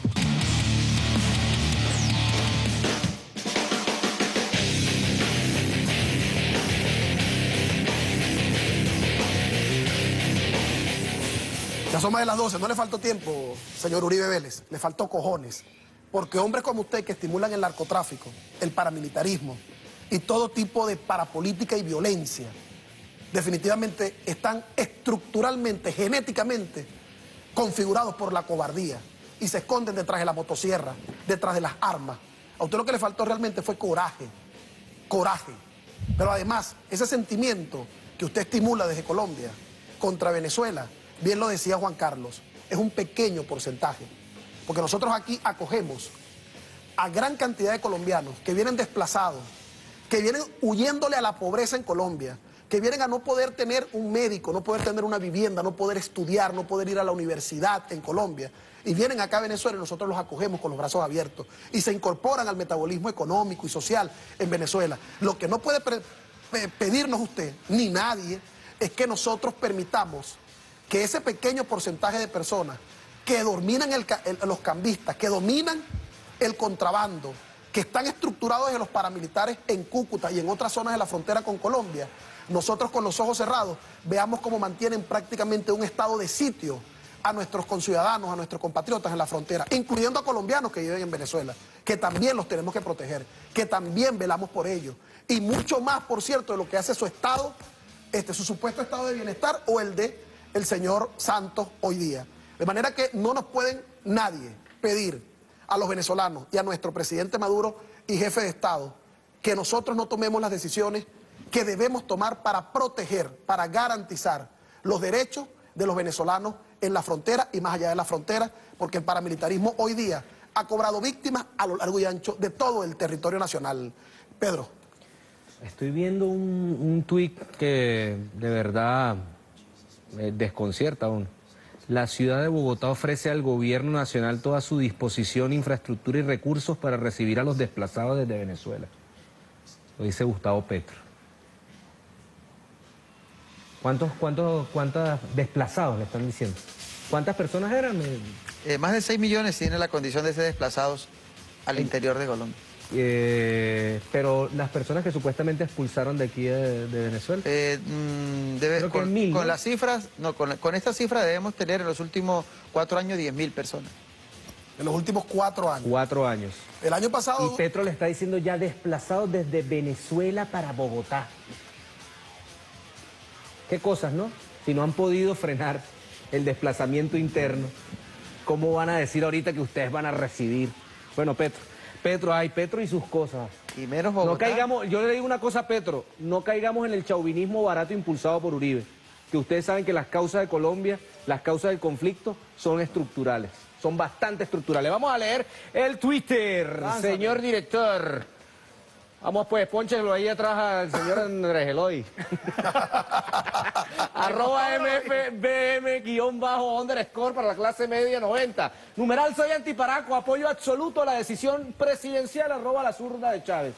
Ya son más de las doce, no le faltó tiempo, señor Uribe Vélez, le faltó cojones. Porque hombres como usted que estimulan el narcotráfico, el paramilitarismo y todo tipo de parapolítica y violencia, definitivamente están estructuralmente, genéticamente configurados por la cobardía y se esconden detrás de la motosierra, detrás de las armas. A usted lo que le faltó realmente fue coraje, coraje. Pero además, ese sentimiento que usted estimula desde Colombia contra Venezuela, bien lo decía Juan Carlos, es un pequeño porcentaje, porque nosotros aquí acogemos a gran cantidad de colombianos que vienen desplazados, que vienen huyéndole a la pobreza en Colombia, que vienen a no poder tener un médico, no poder tener una vivienda, no poder estudiar, no poder ir a la universidad en Colombia, y vienen acá a Venezuela y nosotros los acogemos con los brazos abiertos y se incorporan al metabolismo económico y social en Venezuela. Lo que no puede pe pedirnos usted, ni nadie, es que nosotros permitamos que ese pequeño porcentaje de personas que dominan el, el, los cambistas, que dominan el contrabando, que están estructurados desde los paramilitares en Cúcuta y en otras zonas de la frontera con Colombia, nosotros con los ojos cerrados veamos cómo mantienen prácticamente un estado de sitio a nuestros conciudadanos, a nuestros compatriotas en la frontera, incluyendo a colombianos que viven en Venezuela, que también los tenemos que proteger, que también velamos por ellos. Y mucho más, por cierto, de lo que hace su estado, este, su supuesto estado de bienestar o el de el señor Santos hoy día. De manera que no nos pueden nadie pedir a los venezolanos y a nuestro presidente Maduro y jefe de Estado que nosotros no tomemos las decisiones que debemos tomar para proteger, para garantizar los derechos de los venezolanos en la frontera y más allá de la frontera, porque el paramilitarismo hoy día ha cobrado víctimas a lo largo y ancho de todo el territorio nacional. Pedro. Estoy viendo un, un tuit que de verdad me desconcierta aún. La ciudad de Bogotá ofrece al gobierno nacional toda su disposición, infraestructura y recursos para recibir a los desplazados desde Venezuela. Lo dice Gustavo Petro. ¿Cuántos, cuántos, cuántos desplazados le están diciendo? ¿Cuántas personas eran? Eh, más de seis millones tienen la condición de ser desplazados al interior de Colombia. Eh, pero las personas que supuestamente expulsaron de aquí de, de Venezuela. Eh, mm, debe, Creo que con, mil, ¿no? con las cifras, no, con, con esta cifra debemos tener en los últimos cuatro años diez mil personas. En los últimos cuatro años. Cuatro años. El año pasado... Y Petro le está diciendo ya desplazados desde Venezuela para Bogotá. Qué cosas, ¿no? Si no han podido frenar el desplazamiento interno, ¿cómo van a decir ahorita que ustedes van a recibir? Bueno, Petro, Petro, ay, Petro y sus cosas. Y menos Bogotá. No caigamos, yo le digo una cosa a Petro, no caigamos en el chauvinismo barato impulsado por Uribe, que ustedes saben que las causas de Colombia, las causas del conflicto son estructurales, son bastante estructurales. Vamos a leer el Twitter, Lánzame. Señor director. Vamos pues, pónchelo ahí atrás al señor Andrés Eloy. Arroba M F B M guión bajo underscore para la clase media noventa. Numeral soy antiparaco, apoyo absoluto a la decisión presidencial, arroba la zurda de Chávez.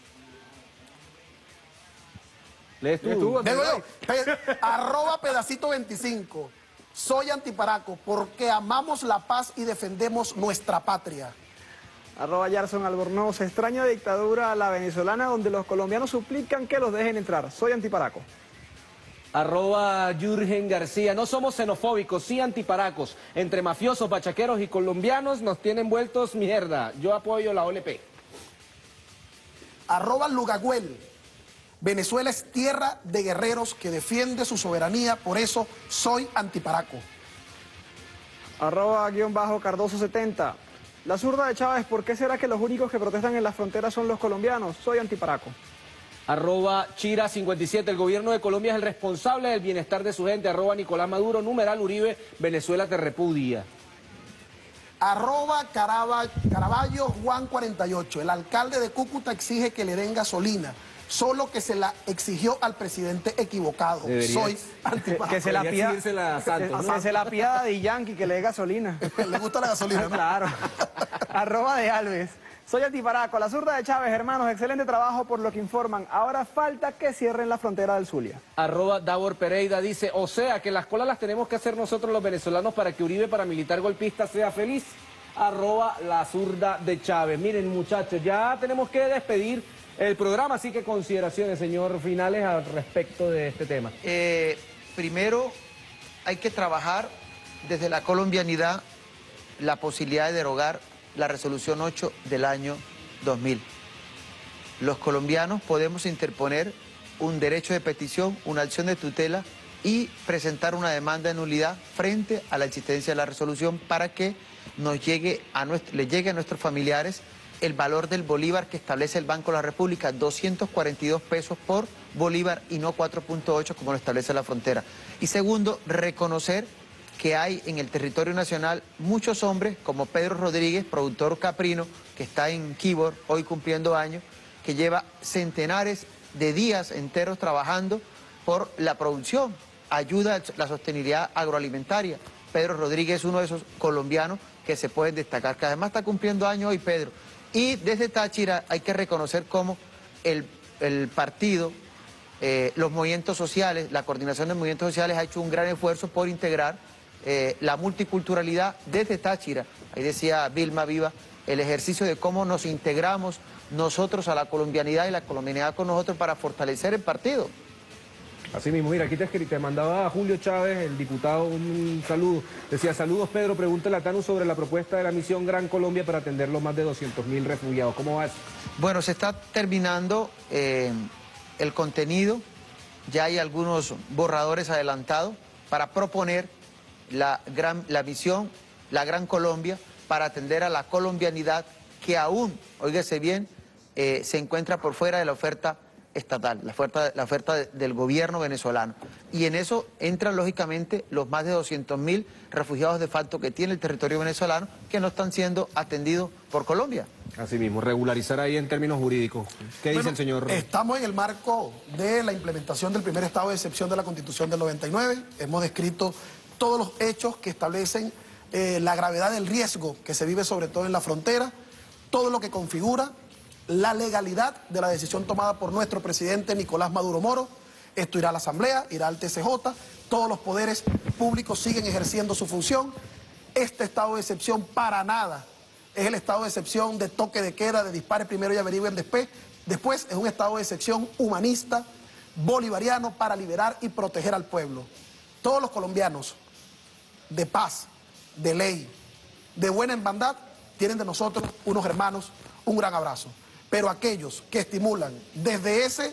¿Lees tú? Digo yo, pe arroba pedacito veinticinco. Soy antiparaco porque amamos la paz y defendemos nuestra patria. Arroba Yarson Albornoz, extraña dictadura a la venezolana donde los colombianos suplican que los dejen entrar. Soy antiparaco. Arroba Jürgen García, no somos xenofóbicos, sí antiparacos. Entre mafiosos, bachaqueros y colombianos nos tienen vueltos mierda. Yo apoyo la O L P. Arroba Lugagüel, Venezuela es tierra de guerreros que defiende su soberanía, por eso soy antiparaco. Arroba guión bajo Cardoso setenta. La zurda de Chávez, ¿por qué será que los únicos que protestan en las fronteras son los colombianos? Soy antiparaco. Arroba Chira cincuenta y siete, el gobierno de Colombia es el responsable del bienestar de su gente. Arroba Nicolás Maduro, numeral Uribe, Venezuela te repudia. Arroba Caraba, Caraballo Juan cuarenta y ocho, el alcalde de Cúcuta exige que le den gasolina, solo que se la exigió al presidente equivocado. Debería. Soy antiparaco. Que se la pida, a Santos, que, ¿no? que se la pida de Yankee, que le dé gasolina. Le gusta la gasolina, ¿no? Claro. Arroba de Alves. Soy antiparaco, la zurda de Chávez, hermanos, excelente trabajo por lo que informan. Ahora falta que cierren la frontera del Zulia. Arroba Davor Pereira dice, o sea que las colas las tenemos que hacer nosotros los venezolanos para que Uribe, paramilitar golpista, sea feliz. Arroba la zurda de Chávez. Miren, muchachos, ya tenemos que despedir el programa, así que consideraciones, señor, finales al respecto de este tema. Eh, primero, hay que trabajar desde la colombianidad la posibilidad de derogar la resolución ocho del año dos mil. Los colombianos podemos interponer un derecho de petición, una acción de tutela y presentar una demanda de nulidad frente a la existencia de la resolución para que nos llegue a nuestro, le llegue a nuestros familiares el valor del bolívar que establece el Banco de la República, doscientos cuarenta y dos pesos por bolívar y no cuatro punto ocho como lo establece la frontera. Y segundo, reconocer que hay en el territorio nacional muchos hombres como Pedro Rodríguez, productor caprino, que está en Quibor, hoy cumpliendo años, que lleva centenares de días enteros trabajando por la producción, ayuda a la sostenibilidad agroalimentaria. Pedro Rodríguez es uno de esos colombianos que se pueden destacar, que además está cumpliendo años hoy, Pedro. Y desde Táchira hay que reconocer cómo el, el partido, eh, los movimientos sociales, la coordinación de movimientos sociales ha hecho un gran esfuerzo por integrar Eh, la multiculturalidad desde Táchira. Ahí decía Vilma Viva, el ejercicio de cómo nos integramos nosotros a la colombianidad y la colombianidad con nosotros para fortalecer el partido. Así mismo, mira, aquí te, te mandaba a Julio Chávez, el diputado, un saludo. Decía, saludos Pedro, pregúntale a Tanu sobre la propuesta de la misión Gran Colombia para atender los más de doscientos mil refugiados. ¿Cómo va eso? Bueno, se está terminando eh, el contenido, ya hay algunos borradores adelantados para proponer La, gran, la misión, la Gran Colombia, para atender a la colombianidad que aún, óigase bien, eh, se encuentra por fuera de la oferta estatal, la oferta, la oferta de, del gobierno venezolano. Y en eso entran, lógicamente, los más de doscientos mil refugiados de facto que tiene el territorio venezolano que no están siendo atendidos por Colombia. Así mismo, regularizar ahí en términos jurídicos. ¿Qué bueno, dice el señor? Estamos en el marco de la implementación del primer estado de excepción de la Constitución del noventa y nueve. Hemos descrito todos los hechos que establecen eh, la gravedad del riesgo que se vive sobre todo en la frontera, todo lo que configura la legalidad de la decisión tomada por nuestro presidente Nicolás Maduro Moro. Esto irá a la Asamblea, irá al T C J, todos los poderes públicos siguen ejerciendo su función. Este estado de excepción para nada es el estado de excepción de toque de queda, de dispare primero y averigüen después. Después es un estado de excepción humanista, bolivariano, para liberar y proteger al pueblo. Todos los colombianos de paz, de ley, de buena hermandad, tienen de nosotros, unos hermanos, un gran abrazo. Pero aquellos que estimulan desde, ese,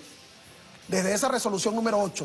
desde esa resolución número ocho,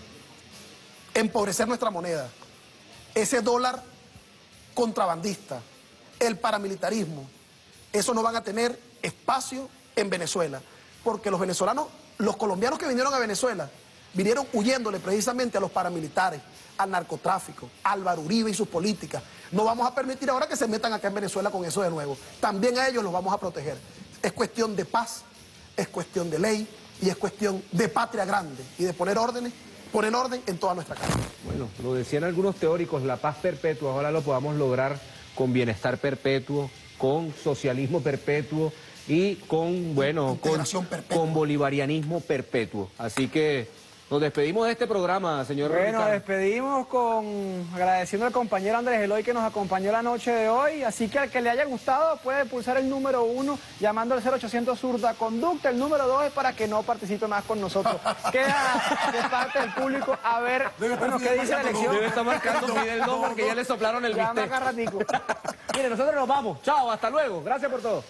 empobrecer nuestra moneda, ese dólar contrabandista, el paramilitarismo, eso no van a tener espacio en Venezuela, porque los venezolanos, los colombianos que vinieron a Venezuela, vinieron huyéndole precisamente a los paramilitares, al narcotráfico, a Álvaro Uribe y sus políticas. No vamos a permitir ahora que se metan acá en Venezuela con eso de nuevo. También a ellos los vamos a proteger. Es cuestión de paz, es cuestión de ley y es cuestión de patria grande y de poner órdenes, poner orden en toda nuestra casa. Bueno, lo decían algunos teóricos, la paz perpetua, ahora lo podamos lograr con bienestar perpetuo, con socialismo perpetuo y con, bueno, con, con bolivarianismo perpetuo. Así que Nos despedimos de este programa, señor Bueno, Ricardo. despedimos con agradeciendo al compañero Andrés Eloy que nos acompañó la noche de hoy. Así que al que le haya gustado puede pulsar el número uno llamando al cero ochocientos Zurda Conducta. El número dos es para que no participe más con nosotros. Queda de parte del público a ver bueno, qué dice la elección. Debe estar marcando Fidel no, porque ya le soplaron el Ya bistec. marca ratico. Mire, nosotros nos vamos. Chao, hasta luego. Gracias por todo.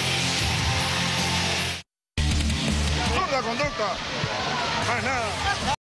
Zurda Conducta. Más nada.